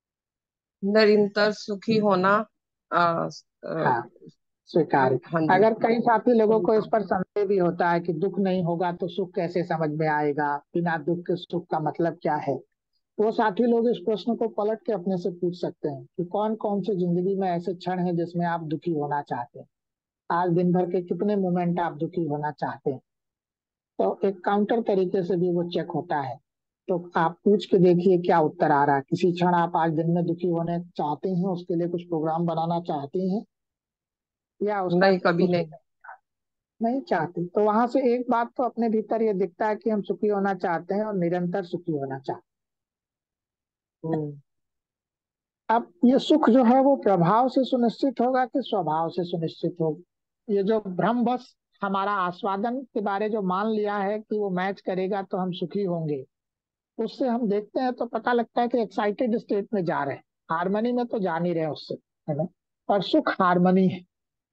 निरंतर सुखी होना आ, आ, हाँ, स्वीकार है। हाँ जी। अगर कई साथी लोगों को इस स्वीकार। पर संदेह भी होता है कि दुख नहीं होगा तो सुख कैसे समझ में आएगा, बिना दुख के सुख का मतलब क्या है, वो साथी लोग इस प्रश्न को पलट के अपने से पूछ सकते हैं कि कौन कौन से जिंदगी में ऐसे क्षण हैं जिसमें आप दुखी होना चाहते हैं। आज दिन भर के कितने मोमेंट आप दुखी होना चाहते हैं। तो एक काउंटर तरीके से भी वो चेक होता है। तो आप पूछ के देखिए क्या उत्तर आ रहा है। किसी क्षण आप आज दिन में दुखी होने चाहते हैं, उसके लिए कुछ प्रोग्राम बनाना चाहती हैं, या उसका नहीं, कभी कुछ नहीं। नहीं चाहती। तो वहां से एक बात तो अपने भीतर ये दिखता है कि हम सुखी होना चाहते हैं और निरंतर सुखी होना चाहते हम्म। हैं। अब ये सुख जो है वो प्रभाव से सुनिश्चित होगा कि स्वभाव से सुनिश्चित होगा। ये जो भ्रम बस हमारा आस्वादन के बारे जो मान लिया है कि वो मैच करेगा तो हम सुखी होंगे, उससे हम देखते हैं तो पता लगता है कि एक्साइटेड स्टेट में जा रहे हैं, हार्मनी में तो जा नहीं रहे उससे, है ना। और सुख हार्मनी है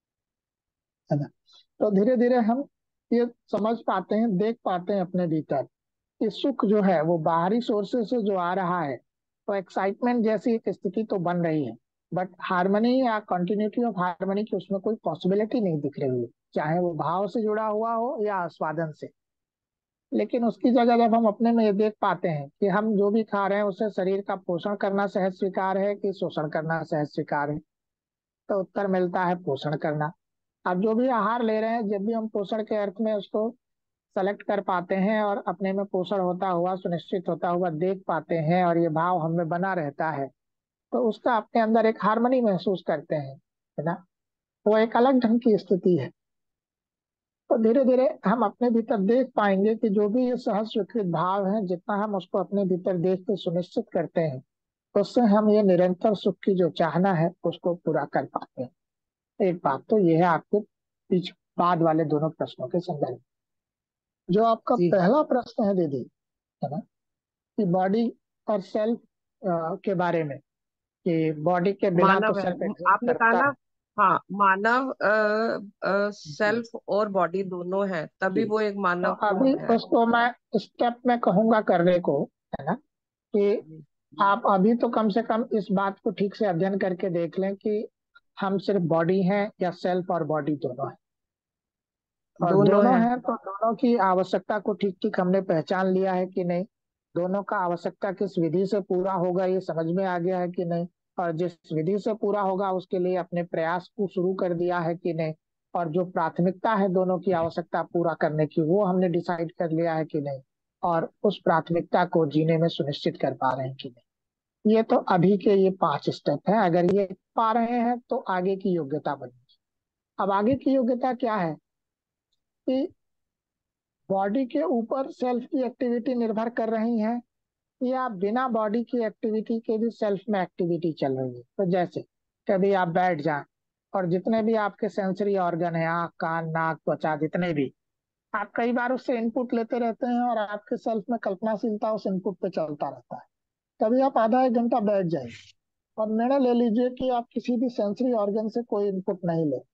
है ना। तो धीरे धीरे हम ये समझ पाते हैं, देख पाते हैं अपने भीतर कि सुख जो है वो बाहरी सोर्सेस से जो आ रहा है, तो एक्साइटमेंट जैसी एक स्थिति तो बन रही है, बट हार्मनी या कंटिन्यूटी ऑफ हार्मनी की उसमें कोई पॉसिबिलिटी नहीं दिख रही है, चाहे वो भाव से जुड़ा हुआ हो या आस्वादन से। लेकिन उसकी जगह जब हम अपने में ये देख पाते हैं कि हम जो भी खा रहे हैं उससे शरीर का पोषण करना सहज स्वीकार है कि शोषण करना सहज स्वीकार है, तो उत्तर मिलता है पोषण करना। अब जो भी आहार ले रहे हैं, जब भी हम पोषण के अर्थ में उसको सेलेक्ट कर पाते हैं और अपने में पोषण होता हुआ सुनिश्चित होता हुआ देख पाते हैं और ये भाव हमें बना रहता है, तो उसका अपने अंदर एक हार्मनी महसूस करते हैं, है ना। वो एक अलग ढंग की स्थिति है। तो धीरे धीरे हम अपने भीतर देख पाएंगे कि जो भी ये सहज स्वीकृत भाव है, जितना हम उसको अपने भीतर देख के सुनिश्चित करते हैं, उससे हम ये निरंतर सुख की जो चाहना है उसको पूरा कर पाते हैं। एक बात तो ये है आपके बीच बाद वाले दोनों प्रश्नों के संदर्भ में। जो आपका जी। पहला प्रश्न है दीदी, है ना, कि बॉडी और सेल्फ के बारे में, कि बॉडी के बिना तो मानव है, सेल्फ म- एग्जिस्ट आपने कहा करता ना। है। हाँ, मानव जी सेल्फ और बॉडी दोनों है, तभी जी। वो एक तो मानव अभी फॉर्म है। उसको मैं स्टेप में कहूंगा करने को, है ना, कि जी। आप अभी तो कम से कम इस बात को ठीक से अध्ययन करके देख लें कि हम सिर्फ बॉडी हैं या सेल्फ और बॉडी दोनों हैं। और दोनों दोनों है। हैं तो दोनों की आवश्यकता को ठीक ठीक हमने पहचान लिया है कि नहीं, दोनों का आवश्यकता किस विधि से पूरा होगा ये समझ में आ गया है कि नहीं, और जिस विधि से पूरा होगा उसके लिए अपने प्रयास को शुरू कर दिया है कि नहीं, और जो प्राथमिकता है दोनों की आवश्यकता पूरा करने की वो हमने डिसाइड कर लिया है कि नहीं, और उस प्राथमिकता को जीने में सुनिश्चित कर पा रहे हैं कि नहीं। ये तो अभी के ये पांच स्टेप हैं, अगर ये पा रहे हैं तो आगे की योग्यता बनेगी। अब आगे की योग्यता क्या है कि बॉडी के ऊपर सेल्फ की एक्टिविटी निर्भर कर रही है, या बिना बॉडी की एक्टिविटी के भी सेल्फ में एक्टिविटी चल रही है। तो जैसे कभी आप बैठ जाएं और जितने भी आपके सेंसरी ऑर्गन है, आंख कान नाक त्वचा जितने भी, आप कई बार उससे इनपुट लेते रहते हैं और आपके सेल्फ में कल्पनाशीलता उस इनपुट पे चलता रहता है। कभी आप आधा एक घंटा बैठ जाइए और निर्णय ले लीजिए कि आप किसी भी सेंसरी ऑर्गन से कोई इनपुट नहीं ले,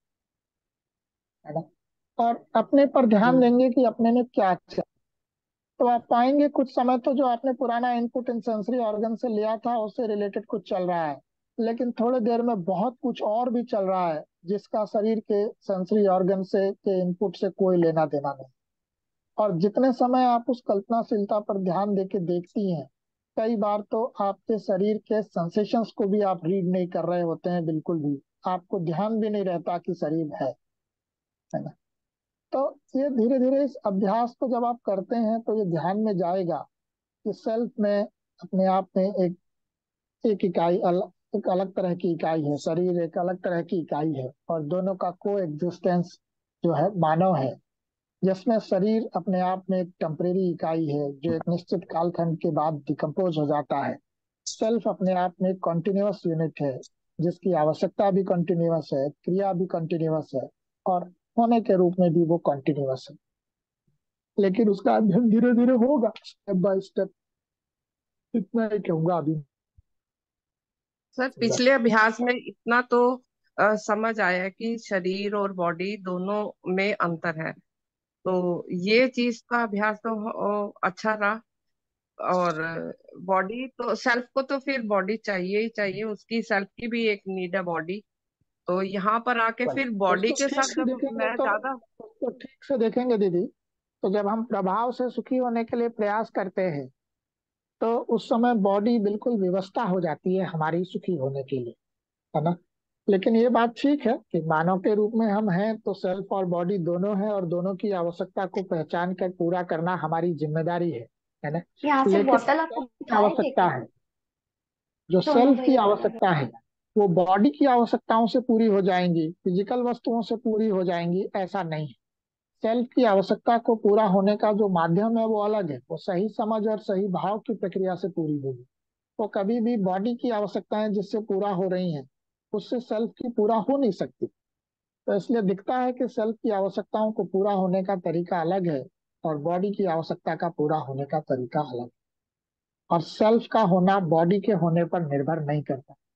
है ना, और अपने पर ध्यान हम्म। देंगे कि अपने में क्या चल। तो आप पाएंगे कुछ समय तो जो आपने पुराना इनपुट इन सेंसरी ऑर्गन से लिया था उससे रिलेटेड कुछ चल रहा है, लेकिन थोड़ी देर में बहुत कुछ और भी चल रहा है जिसका शरीर के सेंसरी ऑर्गन से के इनपुट से कोई लेना देना नहीं। और जितने समय आप उस कल्पनाशीलता पर ध्यान देके देखती हैं, कई बार तो आपके शरीर के सेंसेशंस को भी आप रीड नहीं कर रहे होते हैं बिल्कुल भी, आपको ध्यान भी नहीं रहता कि शरीर है है ना। तो ये धीरे धीरे इस अभ्यास को जब आप करते हैं तो ये ध्यान में जाएगा कि सेल्फ में अपने आप में एक एक इकाई अल, एक अलग तरह की इकाई है, शरीर एक अलग तरह की इकाई है, और दोनों का को एग्जिस्टेंस जो है मानव है, जिसमें शरीर अपने आप में एक टेम्परेरी इकाई है जो एक निश्चित कालखंड के बाद डिकम्पोज हो जाता है। सेल्फ अपने आप में कॉन्टिन्यूअस यूनिट है, जिसकी आवश्यकता भी कॉन्टिन्यूअस है, क्रिया भी कॉन्टिन्यूअस है, और होने के रूप में भी वो कॉन्टिन्यूअस है। लेकिन उसका अध्ययन धीरे धीरे होगा, स्टेप बाय स्टेप। इतना ही कहूंगा अभी। सर पिछले अभ्यास में इतना तो अ, समझ आया कि शरीर और बॉडी दोनों में अंतर है, तो ये चीज का अभ्यास तो अ, अच्छा रहा। और बॉडी तो सेल्फ को तो फिर बॉडी चाहिए ही चाहिए, उसकी सेल्फ की भी एक नीड है बॉडी। तो यहाँ पर आके बस फिर बॉडी उसको के ठीक साथ से जब देखेंगे मैं तो ज्यादा। उसको ठीक से देखेंगे दीदी, तो जब हम प्रभाव से सुखी होने के लिए प्रयास करते हैं तो उस समय बॉडी बिल्कुल व्यवस्था हो जाती है हमारी सुखी होने के लिए, है ना। लेकिन ये बात ठीक है कि मानव के रूप में हम हैं तो सेल्फ और बॉडी दोनों हैं, और दोनों की आवश्यकता को पहचान कर पूरा करना हमारी जिम्मेदारी है है ना। यहाँ से लेकिन बॉटल आपको सेल्फ की उठाएंगे आवश्यकता क्या? है, जो दोनों सेल्फ की भैया दोनों आवश्यकता है वो बॉडी की आवश्यकताओं से पूरी हो जाएंगी, फिजिकल वस्तुओं से पूरी हो जाएंगी, ऐसा नहीं है। सेल्फ की आवश्यकता को पूरा होने का जो माध्यम है वो अलग है, वो सही समझ और सही भाव की प्रक्रिया से पूरी होगी। वो कभी भी बॉडी की आवश्यकताएं जिससे पूरा हो रही हैं उससे सेल्फ की पूरा हो नहीं सकती। तो इसलिए दिखता है कि सेल्फ की आवश्यकताओं को पूरा होने का तरीका अलग है और बॉडी की आवश्यकता का पूरा होने का तरीका अलग है। और सेल्फ का होना बॉडी के होने पर निर्भर नहीं करता।